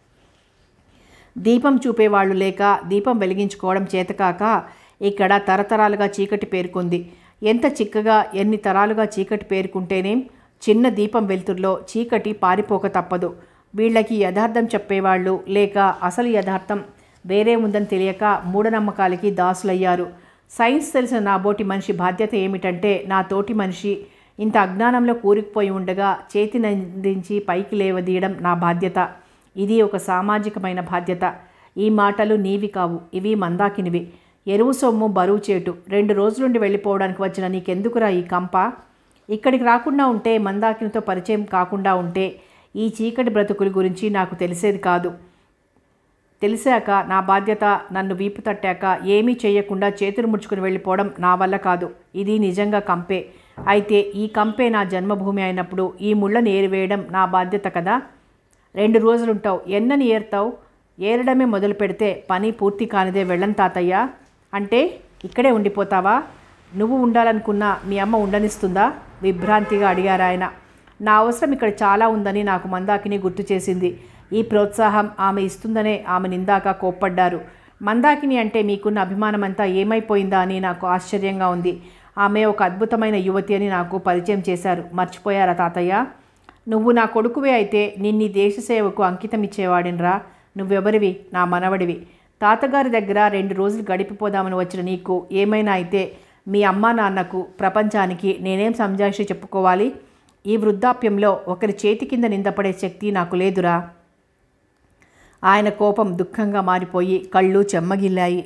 దీపం చూపేవాళ్లు లేక దీపం వెలిగించుకోవడం చేతకాక ఇక్కడ తరతరాలుగా చీకటి పేరుకుంది. ఎంత చిక్కగా ఎన్ని తరాలుగా చీకటి పేరుకుంటేనేం చిన్న దీపం వెలుతురులో చీకటి పారిపోక తప్పదు. వీళ్ళకి యథార్థం చెప్పేవాళ్ళు లేక అసలు యథార్థం వేరే ఉందని తెలియక మూఢనమ్మకాలకి దాసులయ్యారు. సైన్స్ తెలిసిన నాబోటి మనిషి బాధ్యత ఏమిటంటే నా తోటి మనిషి ఇంత అజ్ఞానంలో కూరుకుపోయి ఉండగా చేతి నందించి పైకి లేవదీయడం నా బాధ్యత. ఇది ఒక సామాజికమైన బాధ్యత. ఈ మాటలు నీవి కావు, ఇవి మందాకినివి. ఎరువు సొమ్ము బరువు చేటు 2 రోజులుండి వెళ్ళిపోవడానికి వచ్చిన నీకెందుకురా ఈ కంప? ఇక్కడికి రాకుండా ఉంటే, మందాకినితో పరిచయం కాకుండా ఉంటే ఈ చీకటి బ్రతుకుల గురించి నాకు తెలిసేది కాదు. తెలిసాక నా బాధ్యత నన్ను వీపు తట్టాక ఏమీ చేయకుండా చేతులు ముడుచుకుని వెళ్ళిపోవడం నా వల్ల కాదు. ఇది నిజంగా కంపే. అయితే ఈ కంపే నా జన్మభూమి అయినప్పుడు ఈ ముళ్ళని ఏరివేయడం నా బాధ్యత కదా. 2 రోజులుంటావు, ఎన్నని ఏరుతావు? ఏరడమే మొదలు పెడితే పని పూర్తి కానిదే వెళ్ళను తాతయ్య. అంటే ఇక్కడే ఉండిపోతావా? నువ్వు ఉండాలనుకున్నా మీ అమ్మ ఉండనిస్తుందా? విభ్రాంతిగా అడిగారాయన. నా అవసరం ఇక్కడ చాలా ఉందని నాకు మందాకిని గుర్తు చేసింది. ఈ ప్రోత్సాహం ఆమె ఇస్తుందనే ఆమె నిందాక కోప్పడ్డారు. మందాకిని అంటే మీకున్న అభిమానమంతా ఏమైపోయిందా అని నాకు ఆశ్చర్యంగా ఉంది. ఆమె ఒక అద్భుతమైన యువతి అని నాకు పరిచయం చేశారు. మర్చిపోయారా తాతయ్య? నువ్వు నా కొడుకువే అయితే నిన్ను దేశ సేవకు అంకితం ఇచ్చేవాడినరా. నువ్వెవరివి? నా మనవడివి. తాతగారి దగ్గర 2 రోజులు గడిపిపోదామని వచ్చిన నీకు ఏమైనా అయితే మీ అమ్మా నాన్నకు ప్రపంచానికి నేనేం సంజాయిషి చెప్పుకోవాలి? ఈ వృద్ధాప్యంలో ఒకరి చేతి కింద నిందపడే శక్తి నాకు లేదురా. ఆయన కోపం దుఃఖంగా మారిపోయి కళ్ళు చెమ్మగిల్లాయి.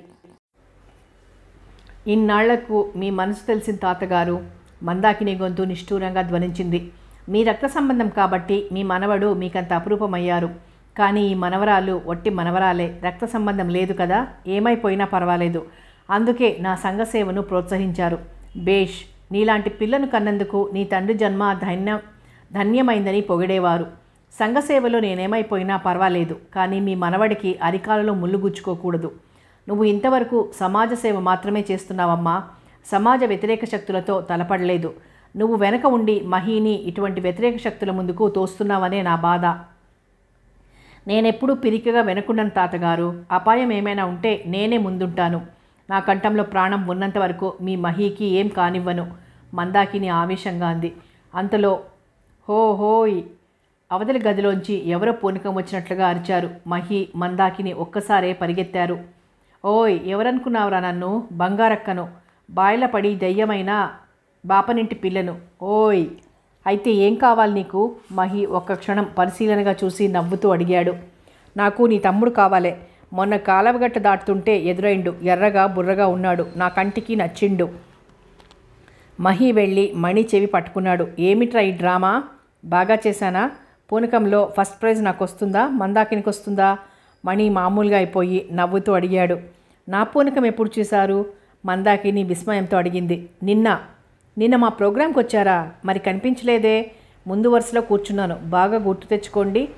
ఇన్నాళ్లకు మీ మనసు తెలిసిన తాతగారు. మందాకిని గొంతు నిష్ఠూరంగా ధ్వనించింది. మీ రక్త సంబంధం కాబట్టి మీ మనవడు మీకంత అపురూపమయ్యారు. కానీ ఈ మనవరాలు ఒట్టి మనవరాలే. రక్త సంబంధం లేదు కదా, ఏమైపోయినా పర్వాలేదు. అందుకే నా సంఘసేవను ప్రోత్సహించారు. బేష్, నీలాంటి పిల్లను కన్నందుకు నీ తండ్రి జన్మ ధన్యమైందని పొగిడేవారు. సంఘసేవలో నేనేమైపోయినా పర్వాలేదు, కానీ మీ మనవడికి అరికాలలో ముళ్ళు గుచ్చుకోకూడదు. నువ్వు ఇంతవరకు సమాజ సేవ మాత్రమే చేస్తున్నావమ్మా. సమాజ వ్యతిరేక శక్తులతో తలపడలేదు. నువ్వు వెనక ఉండి మహీని ఇటువంటి వ్యతిరేక శక్తుల ముందుకు తోస్తున్నావనే నా బాధ. నేనెప్పుడూ పిరికిగా వెనకుండను తాతగారు. అపాయం ఏమైనా ఉంటే నేనే ముందుంటాను. నా కంఠంలో ప్రాణం ఉన్నంత వరకు మీ మహీకి ఏం కానివ్వను. మందాకిని ఆవేశంగా అంది. అంతలో హోయ్ అవతలి గదిలోంచి ఎవరో పూనకం వచ్చినట్లుగా అరిచారు. మహి, మందాకిని ఒక్కసారే పరిగెత్తారు. ఓయ్, ఎవరనుకున్నావురా నన్ను? బంగారక్కను. బాయిల పడి దెయ్యమైన బాపనింటి పిల్లను. ఓయ్, అయితే ఏం కావాలి నీకు? మహి ఒక్క క్షణం పరిశీలనగా చూసి నవ్వుతూ అడిగాడు. నాకు నీ తమ్ముడు కావాలే. మొన్న కాలవగట్ట దాటుతుంటే ఎదురైండు. ఎర్రగా బుర్రగా ఉన్నాడు. నా కంటికి నచ్చిండు. మహి వెళ్ళి మణి చెవి పట్టుకున్నాడు. ఏమిట్రా ఈ డ్రామా? బాగా చేశానా? పూనకంలో ఫస్ట్ ప్రైజ్ నాకు వస్తుందా, మందాకినికి వస్తుందా? మణి మామూలుగా అయిపోయి నవ్వుతూ అడిగాడు. నా పూనకం ఎప్పుడు చూశారు? మందాకిని విస్మయంతో అడిగింది. నిన్న మా ప్రోగ్రాంకి వచ్చారా? మరి కనిపించలేదే. ముందు వరుసలో కూర్చున్నాను. బాగా గుర్తు తెచ్చుకోండి.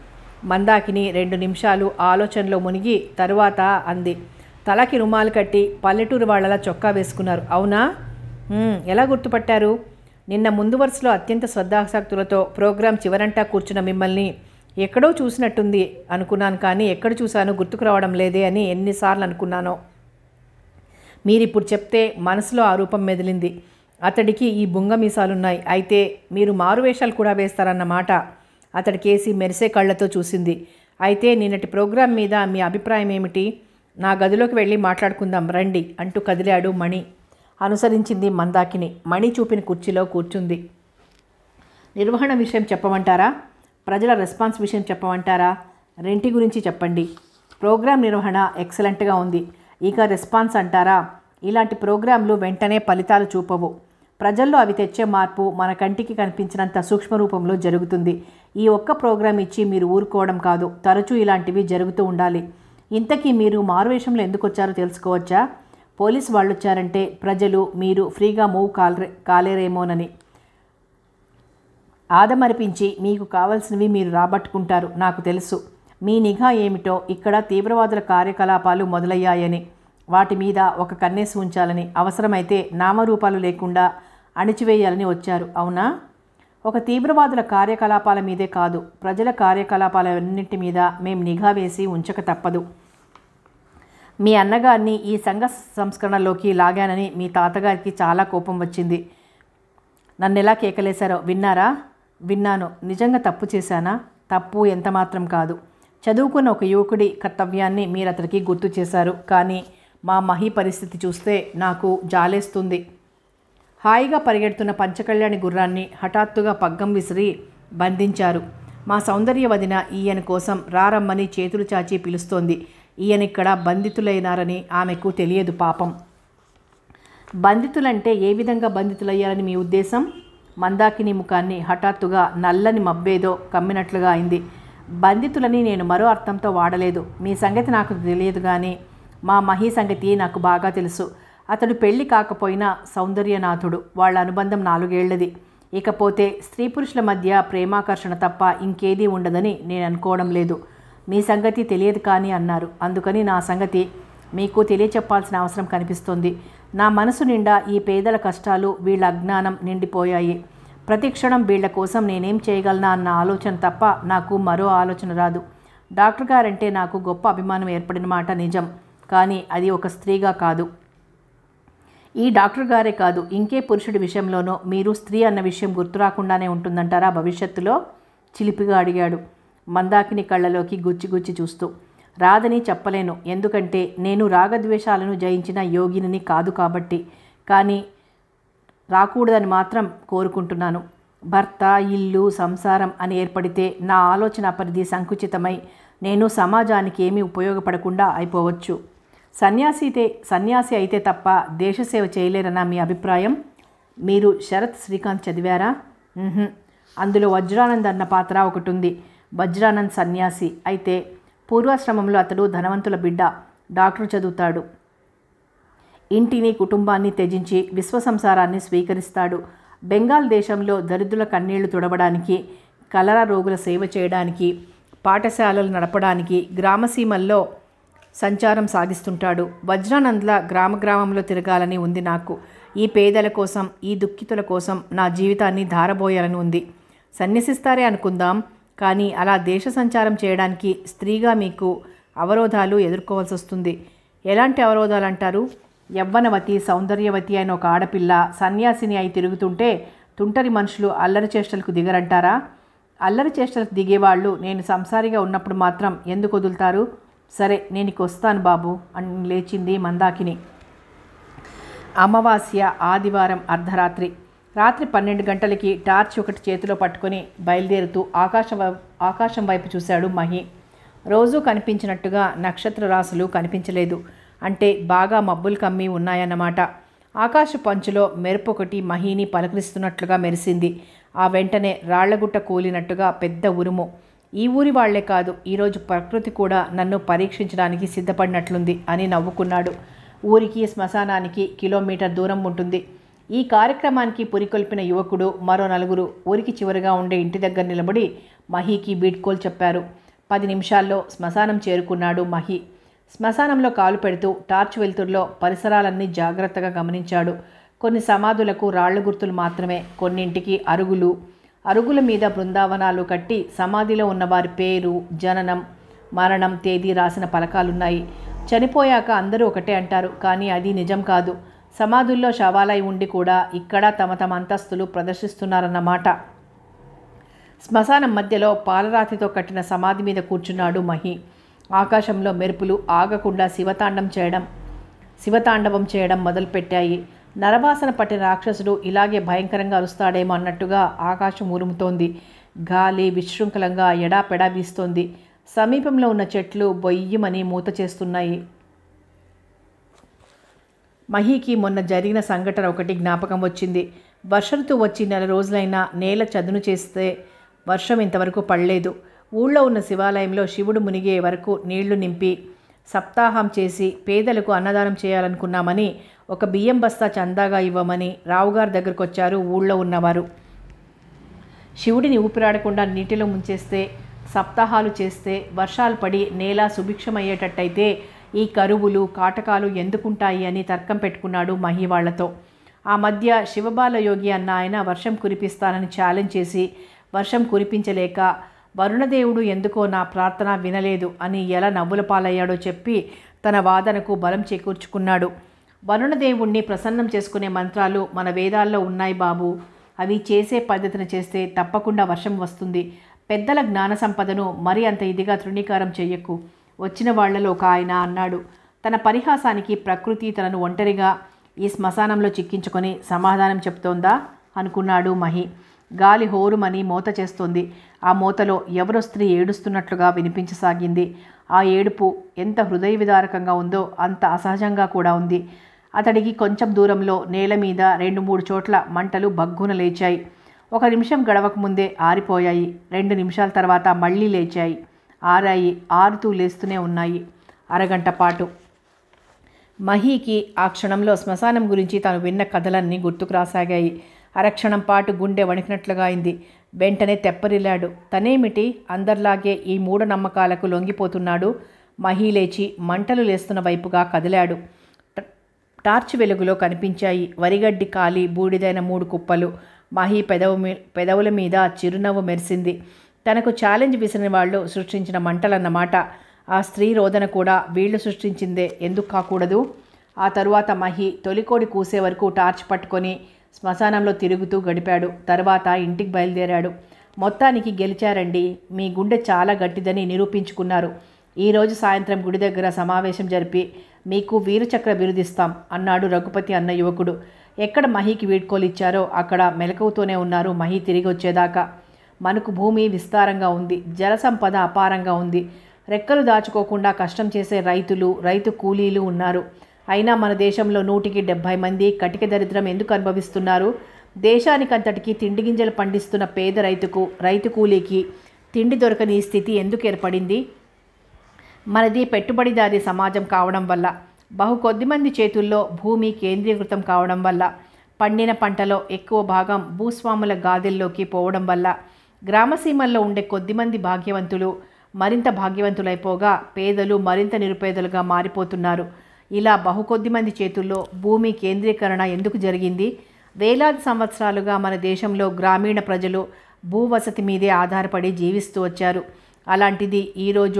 మందాకిని 2 నిమిషాలు ఆలోచనలో మునిగి తరువాత అంది. తలకి రుమాలు కట్టి పల్లెటూరు వాళ్ళలా చొక్కా వేసుకున్నారు, అవునా? ఎలా గుర్తుపట్టారు? నిన్న ముందు వరుసలో అత్యంత శ్రద్ధాసక్తులతో ప్రోగ్రాం చివరంటా కూర్చున్న మిమ్మల్ని ఎక్కడో చూసినట్టుంది అనుకున్నాను, కానీ ఎక్కడ చూశానో గుర్తుకు రావడం లేదే అని ఎన్నిసార్లు అనుకున్నానో. మీరిప్పుడు చెప్తే మనసులో ఆ రూపం మెదిలింది. అతడికి ఈ బుంగ మీసాలున్నాయి, అయితే మీరు మారువేషాలు కూడా వేస్తారన్నమాట. అతడి కేసి మెరిసే కళ్ళతో చూసింది. అయితే నిన్నటి ప్రోగ్రాం మీద మీ అభిప్రాయం ఏమిటి? నా గదిలోకి వెళ్ళి మాట్లాడుకుందాం రండి అంటూ కదిలాడు మణి. అనుసరించింది మందాకిని. మణి చూపిన కుర్చీలో కూర్చుంది. నిర్వహణ విషయం చెప్పమంటారా? ప్రజల రెస్పాన్స్ విషయం చెప్పమంటారా? రెంటి గురించి చెప్పండి. ప్రోగ్రాం నిర్వహణ ఎక్సలెంట్గా ఉంది. ఇక రెస్పాన్స్ అంటారా? ఇలాంటి ప్రోగ్రాంలు వెంటనే ఫలితాలు చూపవు. ప్రజల్లో అవి తెచ్చే మార్పు మన కంటికి కనిపించినంత సూక్ష్మ రూపంలో జరుగుతుంది. ఈ ఒక్క ప్రోగ్రాం ఇచ్చి మీరు ఊరుకోవడం కాదు, తరచూ ఇలాంటివి జరుగుతూ ఉండాలి. ఇంతకీ మీరు మారువేషంలో ఎందుకు వచ్చారో తెలుసుకోవచ్చా? పోలీసు వాళ్ళు వచ్చారంటే ప్రజలు మీరు ఫ్రీగా మూవ్ కాలేరేమోనని ఆదమరిపించి మీకు కావాల్సినవి మీరు రాబట్టుకుంటారు. నాకు తెలుసు. మీ నిఘా ఏమిటో, ఇక్కడ తీవ్రవాదుల కార్యకలాపాలు మొదలయ్యాయని, వాటి మీద ఒక కన్నేసి ఉంచాలని, అవసరమైతే నామరూపాలు లేకుండా అణిచివేయాలని వచ్చారు, అవునా? ఒక తీవ్రవాదుల కార్యకలాపాల మీదే కాదు, ప్రజల కార్యకలాపాలన్నింటి మీద మేం నిఘా వేసి ఉంచక తప్పదు. మీ అన్నగారిని ఈ సంఘ సంస్కరణలోకి లాగానని మీ తాతగారికి చాలా కోపం వచ్చింది. నన్నెలా కేకలేశారో విన్నారా? విన్నాను. నిజంగా తప్పు చేశానా? తప్పు ఎంతమాత్రం కాదు. చదువుకున్న ఒక యువకుడి కర్తవ్యాన్ని మీరు అతనికి గుర్తు చేశారు. కానీ మా మహి పరిస్థితి చూస్తే నాకు జాలేస్తుంది. హాయిగా పరిగెడుతున్న పంచకళ్యాణి గుర్రాన్ని హఠాత్తుగా పగ్గం విసిరి బంధించారు. మా సౌందర్య వదిన ఈయన కోసం రారమ్మని చేతులు చాచి పిలుస్తోంది. ఈయనిక్కడ బంధితులైనారని ఆమెకు తెలియదు పాపం. బంధితులంటే ఏ విధంగా బంధితులయ్యారని మీ ఉద్దేశం? మందాకిని ముఖాన్ని హఠాత్తుగా నల్లని మబ్బేదో కమ్మినట్లుగా అయింది. బంధితులని నేను మరో అర్థంతో వాడలేదు. మీ సంగతి నాకు తెలియదు, కానీ మా మహి సంగతి నాకు బాగా తెలుసు. అతడు పెళ్లి కాకపోయినా సౌందర్యనాథుడు. వాళ్ళ అనుబంధం 4 ఏళ్లది. ఇకపోతే స్త్రీ పురుషుల మధ్య ప్రేమాకర్షణ తప్ప ఇంకేదీ ఉండదని నేను అనుకోవడం లేదు. మీ సంగతి తెలియదు కానీ అన్నారు. అందుకని నా సంగతి మీకు తెలియచెప్పాల్సిన అవసరం కనిపిస్తోంది. నా మనసు నిండా ఈ పేదల కష్టాలు, వీళ్ళ అజ్ఞానం నిండిపోయాయి. ప్రతిక్షణం వీళ్ల కోసం నేనేం చేయగలనా అన్న ఆలోచన తప్ప నాకు మరో ఆలోచన రాదు. డాక్టర్ గారంటే నాకు గొప్ప అభిమానం ఏర్పడిన మాట నిజం, కానీ అది ఒక స్త్రీగా కాదు. ఈ డాక్టర్ గారే కాదు, ఇంకే పురుషుడి విషయంలోనూ మీరు స్త్రీ అన్న విషయం గుర్తు రాకుండానే ఉంటుందంటారా భవిష్యత్తులో? చిలిపిగా అడిగాడు, మందాకిని కళ్ళలోకి గుచ్చి చూస్తూ. రాదని చెప్పలేను, ఎందుకంటే నేను రాగద్వేషాలను జయించిన యోగిని కాదు కాబట్టి. కానీ రాకూడదని మాత్రం కోరుకుంటున్నాను. భర్త, ఇల్లు, సంసారం అని ఏర్పడితే నా ఆలోచన పరిధి సంకుచితమై నేను సమాజానికి ఏమీ ఉపయోగపడకుండా అయిపోవచ్చు. సన్యాసి అయితే తప్ప దేశసేవ చేయలేరన్న మీ అభిప్రాయం? మీరు శరత్ శ్రీకాంత్ చదివారా? అందులో వజ్రానంద్ అన్న పాత్ర ఒకటి ఉంది. వజ్రానంద్ సన్యాసి అయితే పూర్వాశ్రమంలో అతడు ధనవంతుల బిడ్డ, డాక్టర్ చదువుతాడు. ఇంటిని కుటుంబాన్ని త్యజించి విశ్వ సంసారాన్ని స్వీకరిస్తాడు. బెంగాల్ దేశంలో దరిద్రుల కన్నీళ్లు తుడవడానికి, కలరా రోగుల సేవ చేయడానికి, పాఠశాలలు నడపడానికి గ్రామసీమల్లో సంచారం సాగిస్తుంటాడు. వజ్రానంద్ల గ్రామంలో తిరగాలని ఉంది నాకు. ఈ పేదల కోసం, ఈ దుఃఖితుల కోసం నా జీవితాన్ని ధారబోయాలని ఉంది. సన్యసిస్తారే అనుకుందాం, కానీ అలా దేశ సంచారం చేయడానికి స్త్రీగా మీకు అవరోధాలు ఎదుర్కోవాల్సి వస్తుంది. ఎలాంటి అవరోధాలు అంటారు? యవ్వనవతి, సౌందర్యవతి అయిన ఒక ఆడపిల్ల సన్యాసిని అయి తిరుగుతుంటే తుంటరి మనుషులు అల్లరి చేష్టలకు దిగరంటారా? అల్లరి చేష్టలకు దిగేవాళ్ళు నేను సంసారిగా ఉన్నప్పుడు మాత్రం ఎందుకు వదులుతారు? సరే, నేను వస్తాను బాబు అని లేచింది మందాకిని. అమావాస్య ఆదివారం అర్ధరాత్రి. రాత్రి 12 గంటలకి టార్చ్ ఒకటి చేతిలో పట్టుకొని బయలుదేరుతూ ఆకాశం వైపు చూశాడు మహి. రోజూ కనిపించినట్టుగా నక్షత్ర రాశులు కనిపించలేదు. అంటే బాగా మబ్బులు కమ్మి ఉన్నాయన్నమాట. ఆకాశ పంచులో మెరుపొకటి మహిని పలకరిస్తున్నట్లుగా మెరిసింది. ఆ వెంటనే రాళ్లగుట్ట కూలినట్టుగా పెద్ద ఉరుము. ఈ ఊరి వాళ్లే కాదు, ఈరోజు ప్రకృతి కూడా నన్ను పరీక్షించడానికి సిద్ధపడినట్లుంది అని నవ్వుకున్నాడు. ఊరికి శ్మశానానికి కిలోమీటర్ దూరం ఉంటుంది. ఈ కార్యక్రమానికి పురికొల్పిన యువకుడు, మరో 4 ఊరికి చివరిగా ఉండే ఇంటి దగ్గర నిలబడి మహీకి బీడ్కోలు చెప్పారు. 10 నిమిషాల్లో శ్మశానం చేరుకున్నాడు మహి. శ్మశానంలో కాలు పెడుతూ టార్చ్ వెలుతురులో పరిసరాలన్నీ జాగ్రత్తగా గమనించాడు. కొన్ని సమాధులకు రాళ్ల గుర్తులు మాత్రమే, కొన్నింటికి అరుగుల మీద బృందావనాలు కట్టి సమాధిలో ఉన్నవారి పేరు, జననం, మరణం తేదీ రాసిన పలకాలున్నాయి. చనిపోయాక అందరూ ఒకటే అంటారు, కానీ అది నిజం కాదు. సమాధుల్లో శవాలై ఉండి కూడా ఇక్కడ తమ తమ అంతస్తులు ప్రదర్శిస్తున్నారన్నమాట. శ్మశానం మధ్యలో పాలరాతితో కట్టిన సమాధి మీద కూర్చున్నాడు మహి. ఆకాశంలో మెరుపులు ఆగకుండా శివతాండవం చేయడం మొదలుపెట్టాయి. నరవాసన పట్టిన రాక్షసుడు ఇలాగే భయంకరంగా అరుస్తాడేమో అన్నట్టుగా ఆకాశం ఉరుముతోంది. గాలి విశృంఖలంగా ఎడాపెడా వీస్తోంది. సమీపంలో ఉన్న చెట్లు బొయ్యమని మూత చేస్తున్నాయి. మహీకి మొన్న జరిగిన సంఘటన ఒకటి జ్ఞాపకం వచ్చింది. వర్షంతో వచ్చి 4 రోజులైనా నేల చదును చేస్తే వర్షం ఇంతవరకు పడలేదు. ఊళ్ళో ఉన్న శివాలయంలో శివుడు మునిగే వరకు నీళ్లు నింపి సప్తాహం చేసి పేదలకు అన్నదానం చేయాలనుకున్నామని, ఒక బియ్యం బస్తా చందాగా ఇవ్వమని రావుగారి దగ్గరకు వచ్చారు ఊళ్ళో ఉన్నవారు. శివుడిని ఊపిరాడకుండా నీటిలో ముంచేస్తే, సప్తాహాలు చేస్తే వర్షాలు పడి నేల సుభిక్షమయ్యేటట్టయితే ఈ కరువులు కాటకాలు ఎందుకుంటాయి అని తర్కం పెట్టుకున్నాడు మహి వాళ్లతో. ఆ మధ్య శివబాలయోగి అన్న ఆయన వర్షం కురిపిస్తానని ఛాలెంజ్ చేసి వర్షం కురిపించలేక, వరుణదేవుడు ఎందుకో నా ప్రార్థన వినలేదు అని ఎలా నవ్వుల పాలయ్యాడో చెప్పి తన వాదనకు బలం చేకూర్చుకున్నాడు. వరుణదేవుణ్ణి ప్రసన్నం చేసుకునే మంత్రాలు మన వేదాల్లో ఉన్నాయి బాబు. అవి చేసే పద్ధతిని చేస్తే తప్పకుండా వర్షం వస్తుంది. పెద్దల జ్ఞాన సంపదను మరి అంత ఇదిగా తృణీకారం చెయ్యకు, వచ్చిన వాళ్లలో ఒక ఆయన అన్నాడు. తన పరిహాసానికి ప్రకృతి తనను ఒంటరిగా ఈ శ్మశానంలో చిక్కించుకొని సమాధానం చెప్తోందా అనుకున్నాడు మహి. గాలి హోరుమని మోత చేస్తోంది. ఆ మోతలో ఎవరో స్త్రీ ఏడుస్తున్నట్లుగా వినిపించసాగింది. ఆ ఏడుపు ఎంత హృదయ విదారకంగా ఉందో అంత అసహజంగా కూడా ఉంది. అతడికి కొంచెం దూరంలో నేల మీద 2-3 చోట్ల మంటలు బగ్గున లేచాయి. 1 నిమిషం గడవక ముందే ఆరిపోయాయి. 2 నిమిషాల తర్వాత మళ్ళీ లేచాయి, ఆరాయి, ఆరుతూ లేస్తూనే ఉన్నాయి. అరగంట పాటు. మహీకి ఆ క్షణంలో శ్మశానం గురించి తాను విన్న కథలన్నీ గుర్తుకు రాసాగాయి. అరక్షణం పాటు గుండె వణికినట్లుగా అయింది. వెంటనే తెప్పరిల్లాడు. తనేమిటి అందరిలాగే ఈ మూఢనమ్మకాలకు లొంగిపోతున్నాడు? మహీ లేచి మంటలు లేస్తున్న వైపుగా కదిలాడు. టార్చ్ వెలుగులో కనిపించాయి వరిగడ్డి కాలి బూడిదైన 3 కుప్పలు. మహీ పెదవుల మీద చిరునవ్వు మెరిసింది. తనకు ఛాలెంజ్ విసిరిన వాళ్ళు సృష్టించిన మంటలన్నమాట. ఆ స్త్రీ రోదన కూడా వీళ్లు సృష్టించిందే, ఎందుకు కాకూడదు? ఆ తరువాత మహి తొలికోడి కూసే వరకు టార్చ్ పట్టుకొని శ్మశానంలో తిరుగుతూ గడిపాడు. తర్వాత ఇంటికి బయలుదేరాడు. మొత్తానికి గెలిచారండి, మీ గుండె చాలా గట్టిదని నిరూపించుకున్నారు. ఈరోజు సాయంత్రం గుడి దగ్గర సమావేశం జరిపి మీకు వీరచక్ర బిరుదిస్తాం అన్నాడు రఘుపతి అన్న యువకుడు. ఎక్కడ మహీకి వీడ్కోలు ఇచ్చారో అక్కడ మెలకువతోనే ఉన్నారు మహీ తిరిగి వచ్చేదాకా. మనకు భూమి విస్తారంగా ఉంది, జల సంపద అపారంగా ఉంది. రెక్కలు దాచుకోకుండా కష్టం చేసే రైతు కూలీలు ఉన్నారు. అయినా మన దేశంలో 170 మంది కటిక దరిద్రం ఎందుకు అనుభవిస్తున్నారు? దేశానికంతటికి తిండి గింజలు పండిస్తున్న పేద రైతు కూలీకి తిండి దొరకని స్థితి ఎందుకు ఏర్పడింది? మనది పెట్టుబడిదారీ సమాజం కావడం వల్ల, కొద్ది మంది చేతుల్లో భూమి కేంద్రీకృతం కావడం వల్ల, పండిన పంటలో ఎక్కువ భాగం భూస్వాముల గాదెల్లోకి పోవడం వల్ల, గ్రామసీమల్లో ఉండే కొద్దిమంది భాగ్యవంతులు మరింత భాగ్యవంతులైపోగా పేదలు మరింత నిరుపేదలుగా మారిపోతున్నారు. ఇలా కొద్ది మంది చేతుల్లో భూమి కేంద్రీకరణ ఎందుకు జరిగింది? వేలాది సంవత్సరాలుగా మన దేశంలో గ్రామీణ ప్రజలు భూవసతి మీదే ఆధారపడి జీవిస్తూ వచ్చారు. అలాంటిది ఈరోజు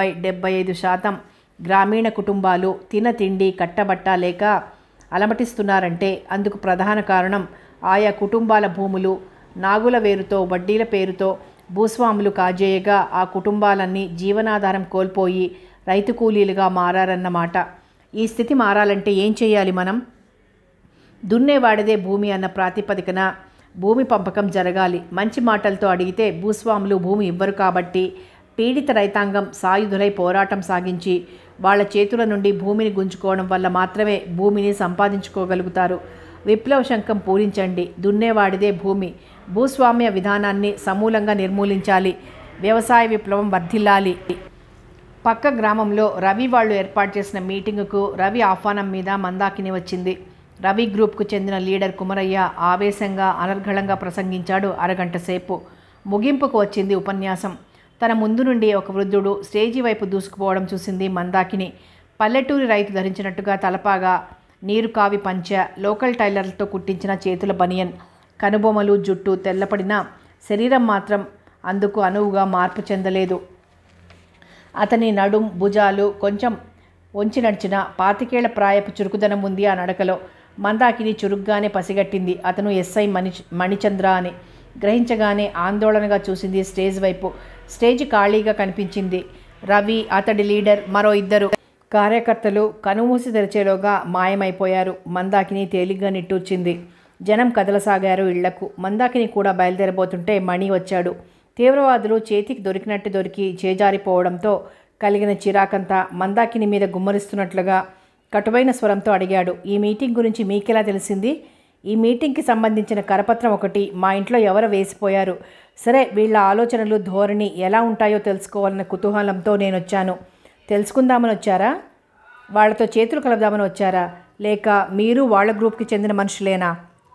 70-75% గ్రామీణ కుటుంబాలు తిండి కట్టబట్ట లేక అలమటిస్తున్నారంటే అందుకు ప్రధాన కారణం ఆయా కుటుంబాల భూములు నాగుల వేరుతో వడ్డీల పేరుతో భూస్వాములు కాజేయగా ఆ కుటుంబాలన్నీ జీవనాధారం కోల్పోయి రైతు కూలీలుగా మారారన్నమాట. ఈ స్థితి మారాలంటే ఏం చేయాలి మనం? దున్నేవాడిదే భూమి అన్న ప్రాతిపదికన భూమి పంపకం జరగాలి. మంచి మాటలతో అడిగితే భూస్వాములు భూమి ఇవ్వరు కాబట్టి పీడిత రైతాంగం సాయుధులై పోరాటం సాగించి వాళ్ళ చేతుల నుండి భూమిని గుంజుకోవడం వల్ల మాత్రమే భూమిని సంపాదించుకోగలుగుతారు. విప్లవ శంఖం పూరించండి. దున్నేవాడిదే భూమి. భూస్వామ్య విధానాన్ని సమూలంగా నిర్మూలించాలి. వ్యవసాయ విప్లవం వర్ధిల్లాలి. పక్క గ్రామంలో రవి వాళ్ళు ఏర్పాటు చేసిన మీటింగుకు రవి ఆహ్వానం మీద మందాకిని వచ్చింది. రవి గ్రూప్కు చెందిన లీడర్ కుమరయ్య ఆవేశంగా అనర్గళంగా ప్రసంగించాడు. అరగంట సేపు. ముగింపుకు వచ్చింది ఉపన్యాసం. తన ముందు నుండి ఒక వృద్ధుడు స్టేజీ వైపు దూసుకుపోవడం చూసింది మందాకిని. పల్లెటూరి రైతు ధరించినట్టుగా తలపాగా, నీరు కావి పంచ, లోకల్ టైలర్లతో కుట్టించిన చేతుల బనియన్, కనుబొమలు జుట్టు తెల్లపడిన శరీరం మాత్రం అందుకు అనువుగా మార్పు చెందలేదు. అతని నడుం, భుజాలు కొంచెం వంచి నడిచిన 25 ప్రాయపు చురుకుదనం ఉంది ఆ నడకలో. మందాకిని చురుగ్గానే పసిగట్టింది అతను ఎస్ఐ మణిచంద్ర అని. గ్రహించగానే ఆందోళనగా చూసింది స్టేజ్ వైపు. స్టేజ్ ఖాళీగా కనిపించింది. రవి, అతడి లీడర్, మరో 2 కార్యకర్తలు కనుమూసి తెరిచేలోగా మాయమైపోయారు. మందాకిని తేలిగ్గా నిట్టూర్చింది. జనం కదలసాగారు ఇళ్లకు. మందాకిని కూడా బయలుదేరబోతుంటే మణి వచ్చాడు. తీవ్రవాదులు చేతికి దొరికినట్టు దొరికి చేజారిపోవడంతో కలిగిన చిరాకంతా మందాకిని మీద గుమ్మరిస్తున్నట్లుగా కటువైన స్వరంతో అడిగాడు, ఈ మీటింగ్ గురించి మీకెలా తెలిసింది? ఈ మీటింగ్కి సంబంధించిన కరపత్రం ఒకటి మా ఇంట్లో ఎవరు వేసిపోయారు. సరే, వీళ్ళ ఆలోచనలు, ధోరణి ఎలా ఉంటాయో తెలుసుకోవాలన్న కుతూహలంతో నేను వచ్చాను. తెలుసుకుందామని వచ్చారా? వాళ్లతో చేతులు కలపదామని వచ్చారా? లేక మీరు వాళ్ళ గ్రూప్కి చెందిన మనుషులేనా?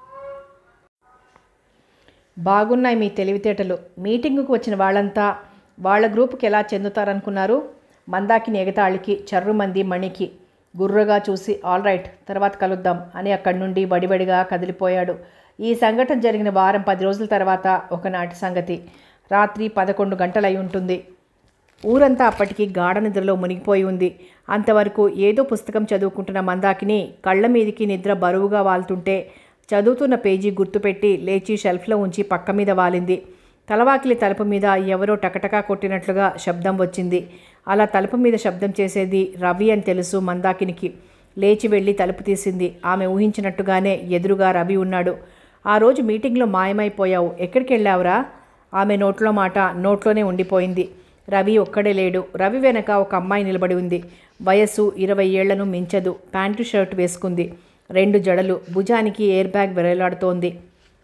బాగున్నాయి మీ తెలివితేటలు. మీటింగుకు వచ్చిన వాళ్ళంతా వాళ్ళ గ్రూపుకి ఎలా చెందుతారనుకున్నారు? మందాకిని ఎగతాళికి చర్రుమంది మణికి. గుర్రగా చూసి ఆల్ రైట్, తర్వాత కలుద్దాం అని అక్కడి నుండి వడివడిగా కదిలిపోయాడు. ఈ సంఘటన జరిగిన వారం 10 రోజుల తర్వాత ఒకనాటి సంగతి. రాత్రి 11 గంటలై ఉంటుంది. ఊరంతా అప్పటికి గాఢ నిద్రలో మునిగిపోయి ఉంది. అంతవరకు ఏదో పుస్తకం చదువుకుంటున్న మందాకిని కళ్ళ మీదికి నిద్ర బరువుగా వాలుతుంటే చదువుతున్న పేజీ గుర్తుపెట్టి లేచి షెల్ఫ్లో ఉంచి పక్క మీద వాలింది. తలవాకిలి తలుపు మీద ఎవరో టకటకా కొట్టినట్లుగా శబ్దం వచ్చింది. అలా తలుపు మీద శబ్దం చేసేది రవి అని తెలుసు మందాకినికి. లేచి వెళ్ళి తలుపు తీసింది. ఆమె ఊహించినట్టుగానే ఎదురుగా రవి ఉన్నాడు. ఆ రోజు మీటింగ్లో మాయమైపోయావు, ఎక్కడికి వెళ్ళావురా? ఆమె నోట్లో మాట నోట్లోనే ఉండిపోయింది. రవి ఒక్కడే లేడు. రవి వెనక ఒక అమ్మాయి నిలబడి ఉంది. వయస్సు 20 ఏళ్లను మించదు. ప్యాంటు షర్ట్ వేసుకుంది. 2 జడలు, భుజానికి ఎయిర్ బ్యాగ్ వేలాడుతోంది.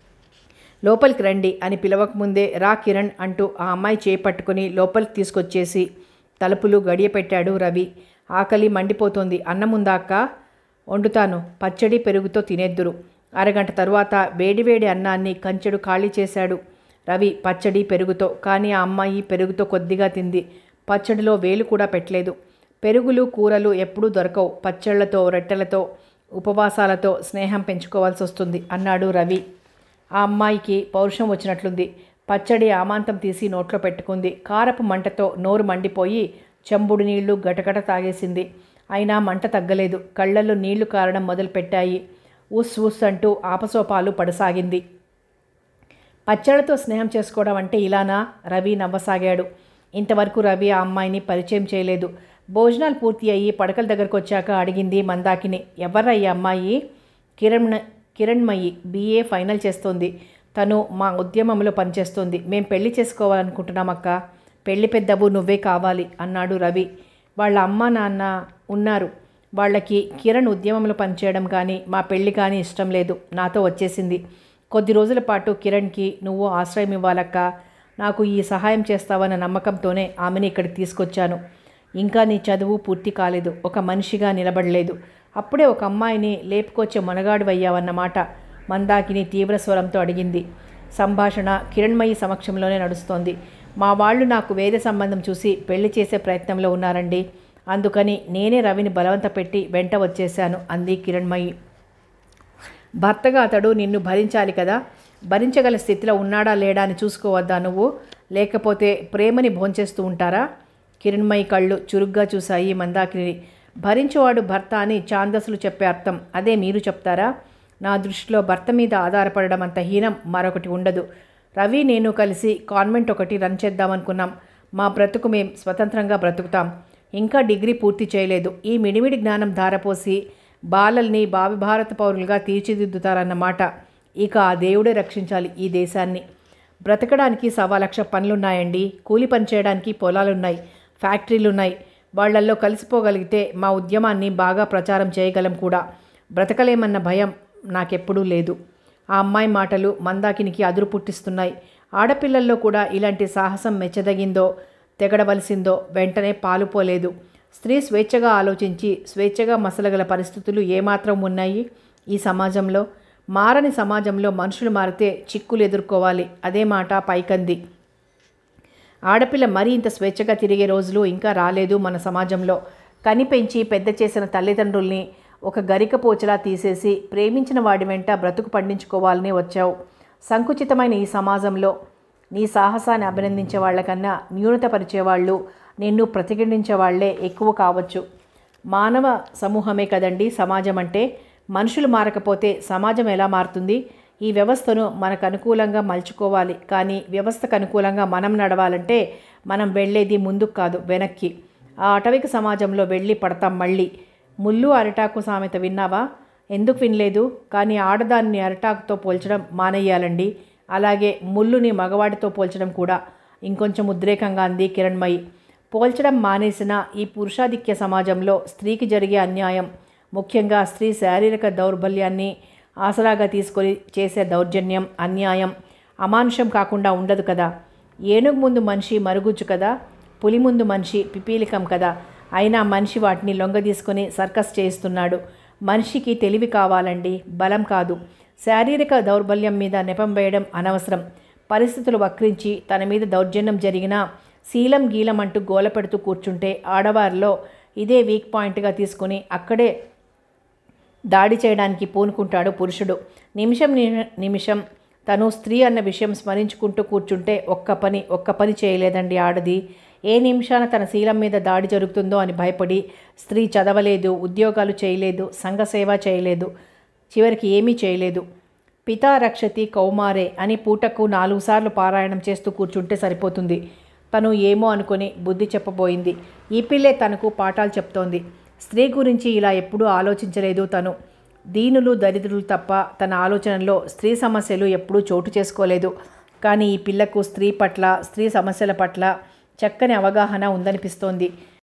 లోపలికి రండి అని పిలవకముందే రా కిరణ్ అంటూ ఆ అమ్మాయి చేపట్టుకుని లోపలికి తీసుకొచ్చేసి తలుపులు గడియ పెట్టాడు రవి. ఆకలి మండిపోతోంది. అన్నముందా అక్క? వండుతాను, పచ్చడి పెరుగుతో తినేద్దురు. అరగంట తరువాత వేడివేడి అన్నాన్ని కంచెడు ఖాళీ చేశాడు రవి పచ్చడి పెరుగుతో. కానీ ఆ అమ్మాయి పెరుగుతో కొద్దిగా తింది. పచ్చడిలో వేలు కూడా పెట్టలేదు. పెరుగులు, కూరలు ఎప్పుడూ దొరకవు. పచ్చళ్లతో, రొట్టెలతో, ఉపవాసాలతో స్నేహం పెంచుకోవాల్సి వస్తుంది అన్నాడు రవి. ఆ అమ్మాయికి పౌరుషం వచ్చినట్లుంది. పచ్చడి ఆమాంతం తీసి నోట్లో పెట్టుకుంది. కారపు మంటతో నోరు మండిపోయి చెంబుడు నీళ్లు గటగట తాగేసింది. అయినా మంట తగ్గలేదు. కళ్ళల్లో నీళ్లు కారడం మొదలుపెట్టాయి. ఉస్ ఉస్ అంటూ ఆపసోపాలు పడసాగింది. పచ్చళ్ళతో స్నేహం చేసుకోవడం అంటే ఇలానా? రవి నవ్వసాగాడు. ఇంతవరకు రవి ఆ అమ్మాయిని పరిచయం చేయలేదు. భోజనాలు పూర్తి అయ్యి పడకల దగ్గరకు వచ్చాక అడిగింది మందాకిని, ఎవర్రయ్యా అమ్మాయి? కిరణ్మయి, BA ఫైనల్ చేస్తోంది. తను మా ఉద్యమంలో పనిచేస్తోంది. మేం పెళ్లి చేసుకోవాలనుకుంటున్నామక్క. పెళ్లి పెద్దవు నువ్వే కావాలి అన్నాడు రవి. వాళ్ళ అమ్మ నాన్న ఉన్నారు. వాళ్ళకి కిరణ్ ఉద్యమంలో పనిచేయడం కానీ మా పెళ్లి కానీ ఇష్టం లేదు. నాతో వచ్చేసింది. కొద్ది రోజుల పాటు కిరణ్కి నువ్వు ఆశ్రయం ఇవ్వాలక్క. నాకు ఈ సహాయం చేస్తావన్న నమ్మకంతోనే ఆమెని ఇక్కడికి తీసుకొచ్చాను. ఇంకా నీ చదువు పూర్తి కాలేదు. ఒక మనిషిగా నిలబడలేదు. అప్పుడే ఒక అమ్మాయిని లేపుకొచ్చే మనగాడివయ్యావన్నమాట. మందాకిని తీవ్ర స్వరంతో అడిగింది. సంభాషణ కిరణ్మయి సమక్షంలోనే నడుస్తోంది. మా వాళ్ళు నాకు వేరే సంబంధం చూసి పెళ్లి చేసే ప్రయత్నంలో ఉన్నారండి. అందుకని నేనే రవిని బలవంత పెట్టి వెంట వచ్చేశాను అంది కిరణ్మయి. భర్తగా అతడు నిన్ను భరించాలి కదా. భరించగల స్థితిలో ఉన్నాడా లేడా అని చూసుకోవద్దా నువ్వు? లేకపోతే ప్రేమని భోంచేస్తూ ఉంటారా? కిరణ్మయి కళ్ళు చురుగ్గా చూశాయి మందాకిని. భరించేవాడు భర్త అని ఛాందసులు చెప్పే అర్థం అదే మీరు చెప్తారా? నా దృష్టిలో భర్త మీద ఆధారపడడం అంత హీనం మరొకటి ఉండదు. రవి నేను కలిసి కాన్వెంట్ ఒకటి రన్ చేద్దామనుకున్నాం. మా బ్రతుకు మేం స్వతంత్రంగా బ్రతుకుతాం. ఇంకా డిగ్రీ పూర్తి చేయలేదు. ఈ మిడిమిడి జ్ఞానం ధారపోసి బాలల్ని భావి భారత పౌరులుగా తీర్చిదిద్దుతారన్నమాట. ఇక ఆ దేవుడే రక్షించాలి ఈ దేశాన్ని. బ్రతకడానికి 1,00,000 పనులున్నాయండి. కూలి పని చేయడానికి పొలాలున్నాయి, ఫ్యాక్టరీలున్నాయి. వాళ్లల్లో కలిసిపోగలిగితే మా ఉద్యమాన్ని బాగా ప్రచారం చేయగలం కూడా. బ్రతకలేమన్న భయం నాకెప్పుడూ లేదు. ఆ అమ్మాయి మాటలు మందాకినికి అదురు పుట్టిస్తున్నాయి. ఆడపిల్లల్లో కూడా ఇలాంటి సాహసం మెచ్చదగిందో తెగడవలసిందో వెంటనే పాలుపోలేదు. స్త్రీ స్వేచ్ఛగా ఆలోచించి స్వేచ్ఛగా మసలగల పరిస్థితులు ఏమాత్రం ఉన్నాయి ఈ సమాజంలో? మారని సమాజంలో మనుషులు మారితే చిక్కులు ఎదుర్కోవాలి. అదే మాట పైకంది. ఆడపిల్ల మరీ ఇంత స్వేచ్ఛగా తిరిగే రోజులు ఇంకా రాలేదు మన సమాజంలో. కనిపెంచి పెద్ద చేసిన తల్లిదండ్రుల్ని ఒక గరిక పోచలా తీసేసి ప్రేమించిన వాడి వెంట బ్రతుకు పండించుకోవాలని వచ్చావు. సంకుచితమైన ఈ సమాజంలో నీ సాహసాన్ని అభినందించే వాళ్ళకన్నా న్యూనతపరిచేవాళ్ళు, నిన్ను ప్రతిఘటించే వాళ్లే ఎక్కువ కావచ్చు. మానవ సమూహమే కదండి సమాజం అంటే. మనుషులు మారకపోతే సమాజం ఎలా మారుతుంది? ఈ వ్యవస్థను మనకు అనుకూలంగా మలుచుకోవాలి. కానీ వ్యవస్థకు అనుకూలంగా మనం నడవాలంటే మనం వెళ్ళేది ముందుకు కాదు, వెనక్కి. ఆ అటవిక సమాజంలో వెళ్ళి పడతాం మళ్ళీ. ముళ్ళు అరిటాకు సామెత విన్నావా? ఎందుకు వినలేదు? కానీ ఆడదాన్ని అరిటాకుతో పోల్చడం మానేయాలండి. అలాగే ముళ్ళుని మగవాడితో పోల్చడం కూడా. ఇంకొంచెం ఉద్రేకంగా అంది కిరణ్మయి. పోల్చడం మానేసిన ఈ పురుషాధిక్య సమాజంలో స్త్రీకి జరిగే అన్యాయం, ముఖ్యంగా స్త్రీ శారీరక దౌర్బల్యాన్ని ఆసరాగా తీసుకొని చేసే దౌర్జన్యం, అన్యాయం అమానుషం కాకుండా ఉండదు కదా. ఏనుగు ముందు మనిషి మరుగుజ్జు కదా, పులి ముందు మనిషి పిపీలికం కదా. అయినా మనిషి వాటిని లొంగదీసుకొని సర్కస్ చేయిస్తున్నాడు. మనిషికి తెలివి కావాలండి, బలం కాదు. శారీరక దౌర్బల్యం మీద నెపం వేయడం అనవసరం. పరిస్థితులు వక్రించి తన మీద దౌర్జన్యం జరిగినా శీలం గీలం అంటూ గోల పెడుతూ కూర్చుంటే ఆడవారిలో ఇదే వీక్ పాయింట్గా తీసుకుని అక్కడే దాడి చేయడానికి పూనుకుంటాడు పురుషుడు. నిమిషం తను స్త్రీ అన్న విషయం స్మరించుకుంటూ కూర్చుంటే ఒక్క పని చేయలేదండి ఆడది. ఏ నిమిషాన తన శీలం మీద దాడి జరుగుతుందో అని భయపడి స్త్రీ చదవలేదు, ఉద్యోగాలు చేయలేదు, సంఘసేవ చేయలేదు, చివరికి ఏమీ చేయలేదు. పితా రక్షతి కౌమారే అని పూటకు 4 సార్లు పారాయణం చేస్తూ కూర్చుంటే సరిపోతుంది. తను ఏమో అనుకుని బుద్ధి చెప్పబోయింది. ఈ పిల్లే తనకు పాఠాలు చెప్తోంది. స్త్రీ గురించి ఇలా ఎప్పుడూ ఆలోచించలేదు తను. దీనులు దరిద్రులు తప్ప తన ఆలోచనలో స్త్రీ సమస్యలు ఎప్పుడూ చోటు చేసుకోలేదు. కానీ ఈ పిల్లకు స్త్రీ పట్ల, స్త్రీ సమస్యల పట్ల చక్కని అవగాహన ఉందనిపిస్తోంది.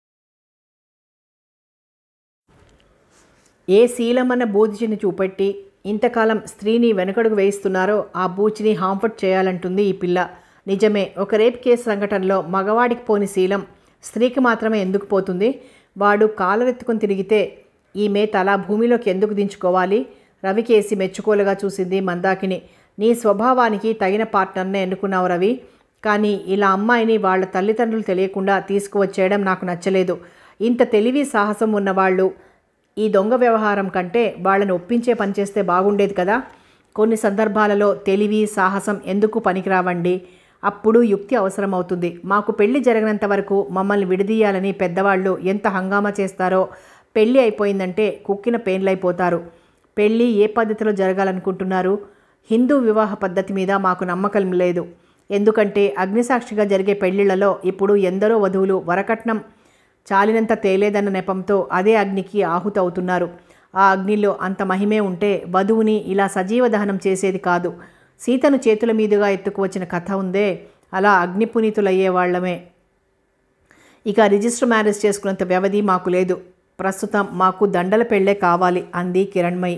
ఏ శీలమన్న బూచిని చూపెట్టి ఇంతకాలం స్త్రీని వెనుకడుగు వేయిస్తున్నారో ఆ బూచిని హాంఫర్ట్ చేయాలంటుంది ఈ పిల్ల. నిజమే, ఒక రేప్ కేసు సంఘటనలో మగవాడికి పోని శీలం స్త్రీకి మాత్రమే ఎందుకు పోతుంది? వాడు కాలరెత్తుకుని తిరిగితే ఈమె తల భూమిలోకి ఎందుకు దించుకోవాలి? రవికేసి మెచ్చుకోలుగా చూసింది మందాకిని. నీ స్వభావానికి తగిన పార్ట్నర్నే ఎన్నుకున్నావు రవి. కానీ ఇలా అమ్మాయిని వాళ్ళ తల్లిదండ్రులు తెలియకుండా తీసుకువచ్చేయడం నాకు నచ్చలేదు. ఇంత తెలివి సాహసం ఉన్నవాళ్ళు ఈ దొంగ వ్యవహారం కంటే వాళ్ళని ఒప్పించే పనిచేస్తే బాగుండేది కదా. కొన్ని సందర్భాలలో తెలివి సాహసం ఎందుకు పనికిరావండి. అప్పుడు యుక్తి అవసరమవుతుంది. మాకు పెళ్లి జరగనంత వరకు మమ్మల్ని విడదీయాలని పెద్దవాళ్ళు ఎంత హంగామా చేస్తారో పెళ్ళి అయిపోయిందంటే కుక్కిన పేన్లైపోతారు. పెళ్ళి ఏ పద్ధతిలో జరగాలనుకుంటున్నారు? హిందూ వివాహ పద్ధతి మీద మాకు నమ్మకం లేదు. ఎందుకంటే అగ్నిసాక్షిగా జరిగే పెళ్లిళ్లలో ఇప్పుడు ఎందరో వధువులు వరకట్నం చాలినంత తేలేదన్న నెపంతో అదే అగ్నికి ఆహుతవుతున్నారు. ఆ అగ్నిలో అంత మహిమే ఉంటే వధువుని ఇలా సజీవ దహనం చేసేది కాదు. సీతను చేతుల మీదుగా ఎత్తుకువచ్చిన కథ ఉందే, అలా అగ్ని పునీతులయ్యే వాళ్ళమే. ఇక రిజిస్టర్ మ్యారేజ్ చేసుకున్నంత వ్యవధి మాకు లేదు. ప్రస్తుతం మాకు దండల పెళ్లే కావాలి అంది కిరణ్మయి.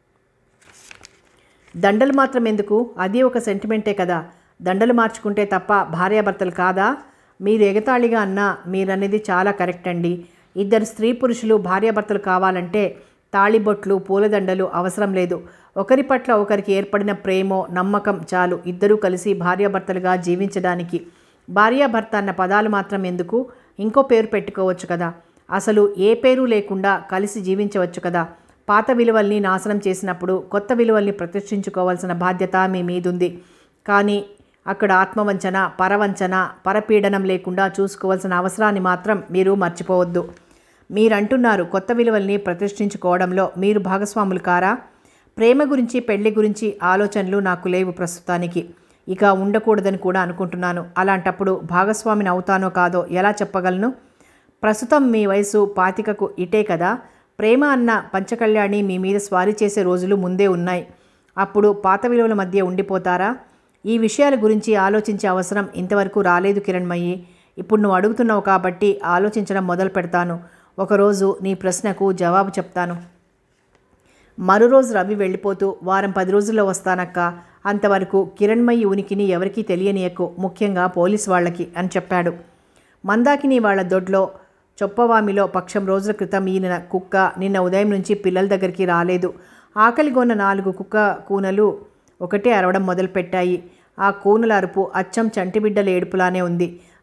దండలు మాత్రం ఎందుకు? అది ఒక సెంటిమెంటే కదా. దండలు మార్చుకుంటే తప్ప భార్యాభర్తలు కాదా? మీరు ఎగతాళిగా అన్నా మీరనేది చాలా కరెక్ట్ అండి. ఇద్దరు స్త్రీ పురుషులు భార్యాభర్తలు కావాలంటే తాళిబొట్లు పూలదండలు అవసరం లేదు. ఒకరి పట్ల ఒకరికి ఏర్పడిన ప్రేమో నమ్మకం చాలు ఇద్దరూ కలిసి భార్యాభర్తలుగా జీవించడానికి. భార్యాభర్త అన్న పదాలు మాత్రం ఎందుకు? ఇంకో పేరు పెట్టుకోవచ్చు కదా. అసలు ఏ పేరు లేకుండా కలిసి జీవించవచ్చు కదా. పాత విలువల్ని నాశనం చేసినప్పుడు కొత్త విలువల్ని ప్రతిష్ఠించుకోవాల్సిన బాధ్యత మీ మీదుంది. కానీ అక్కడ ఆత్మవంచన, పరవంచన, పరపీడనం లేకుండా చూసుకోవాల్సిన అవసరాన్ని మాత్రం మీరు మర్చిపోవద్దు. మీరంటున్నారు కొత్త విలువల్ని ప్రతిష్ఠించుకోవడంలో మీరు భాగస్వాములు కారా? ప్రేమ గురించి పెళ్లి గురించి ఆలోచనలు నాకు లేవు ప్రస్తుతానికి. ఇక ఉండకూడదని కూడా అనుకుంటున్నాను. అలాంటప్పుడు భాగస్వామిని అవుతానో కాదో ఎలా చెప్పగలను? ప్రస్తుతం మీ వయసు 25కు ఇటే కదా. ప్రేమ అన్న పంచకళ్యాణి మీ మీద స్వారీ చేసే రోజులు ముందే ఉన్నాయి. అప్పుడు పాత విలువల మధ్య ఉండిపోతారా? ఈ విషయాల గురించి ఆలోచించే అవసరం ఇంతవరకు రాలేదు కిరణ్మయి. ఇప్పుడు నువ్వు అడుగుతున్నావు కాబట్టి ఆలోచించడం మొదలు పెడతాను. ఒకరోజు నీ ప్రశ్నకు జవాబు చెప్తాను. మరో రోజు రవి వెళ్ళిపోతూ వారం 10 రోజుల్లో వస్తానక్క. అంతవరకు కిరణ్మయి ఉనికిని ఎవరికీ తెలియనియకు, ముఖ్యంగా పోలీసు వాళ్ళకి అని చెప్పాడు. మందాకిని వాళ్ళ దొడ్లో చొప్పవామిలో పక్షం రోజుల క్రితం ఈయన కుక్క నిన్న ఉదయం నుంచి పిల్లల దగ్గరికి రాలేదు. ఆకలిగొన్న 4 కుక్క కూనలు ఒకటే అరవడం మొదలుపెట్టాయి. ఆ కూనల అరుపు అచ్చం చంటిబిడ్డల ఏడుపులానే ఉంది.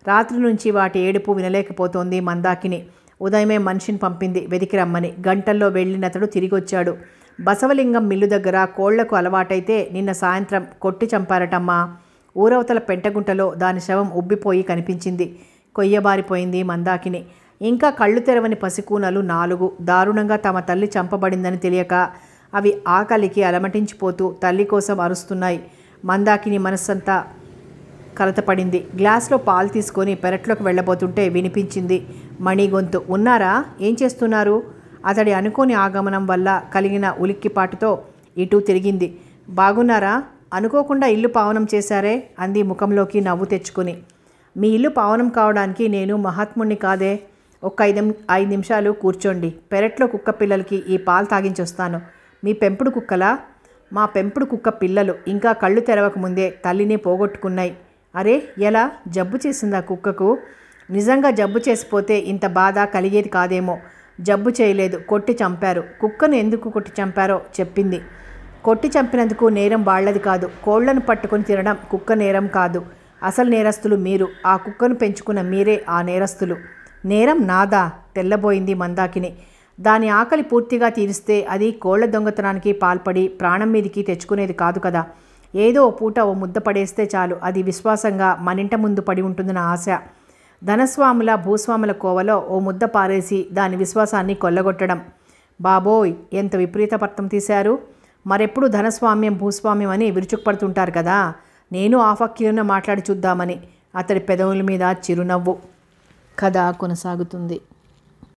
రాత్రి నుంచి వాటి ఏడుపు వినలేకపోతోంది మందాకిని. ఉదయమే మనిషిని పంపింది వెతికి రమ్మని. గంటల్లో వెళ్ళినతడు తిరిగి వచ్చాడు. బసవలింగం మిల్లు దగ్గర కోళ్లకు అలవాటైతే నిన్న సాయంత్రం కొట్టి చంపారటమ్మా. ఊరవతల పెంటగుంటలో దాని శవం ఉబ్బిపోయి కనిపించింది. కొయ్యబారిపోయింది మందాకిని. ఇంకా కళ్ళు తెరవని పసికూనలు 4 దారుణంగా తమ తల్లి చంపబడిందని తెలియక అవి ఆకలికి అలమటించిపోతూ తల్లి కోసం అరుస్తున్నాయి. మందాకిని మనస్సంతా కలతపడింది. గ్లాస్లో పాలు తీసుకొని పెరట్లోకి వెళ్ళబోతుంటే వినిపించింది మణి గొంతు. ఉన్నారా? ఏం చేస్తున్నారు? అతడి అనుకోని ఆగమనం వల్ల కలిగిన ఉలిక్కిపాటుతో ఇటు తిరిగింది. బాగున్నారా? అనుకోకుండా ఇల్లు పావనం చేశారే అంది ముఖంలోకి నవ్వు తెచ్చుకుని. మీ ఇల్లు పావనం కావడానికి నేను మహాత్ముణ్ణి కాదే. ఒక్క 5 నిమిషాలు కూర్చోండి. పెరట్లో కుక్క పిల్లలకి ఈ పాలు తాగించొస్తాను. మీ పెంపుడు కుక్కలా? మా పెంపుడు కుక్క పిల్లలు ఇంకా కళ్ళు తెరవకముందే తల్లిని పోగొట్టుకున్నాయి. అరే, ఎలా? జబ్బు చేసిందా కుక్కకు? నిజంగా జబ్బు చేసిపోతే ఇంత బాధ కలిగేది కాదేమో. జబ్బు చేయలేదు, కొట్టి చంపారు. కుక్కను ఎందుకు కొట్టి చంపారో చెప్పింది. కొట్టి చంపినందుకు నేరం వాళ్లది కాదు. కోళ్లను పట్టుకొని తినడం కుక్క నేరం కాదు. అసలు నేరస్తులు మీరు. ఆ కుక్కను పెంచుకున్న మీరే ఆ నేరస్తులు. నేరం నాదా? తెల్లబోయింది మందాకిని. దాని ఆకలి పూర్తిగా తీరిస్తే అది కోళ్ల దొంగతనానికి పాల్పడి ప్రాణం మీదికి తెచ్చుకునేది కాదు కదా. ఏదో ఓ పూట ఓ ముద్ద పడేస్తే చాలు అది విశ్వాసంగా మనింట ముందు పడి ఉంటుందన్న ఆశ. ధనస్వాముల భూస్వాముల కోవలో ఓ ముద్ద పారేసి దాని విశ్వాసాన్ని కొల్లగొట్టడం. బాబోయ్, ఎంత విపరీత పర్థం తీశారు. మరెప్పుడు ధనస్వామ్యం భూస్వామ్యం అని విరుచుకుపడుతుంటారు కదా. నేను ఆఫక్కిరున మాట్లాడి చూద్దామని. అతడి పెదవుల మీద చిరునవ్వు. కథ కొనసాగుతుంది.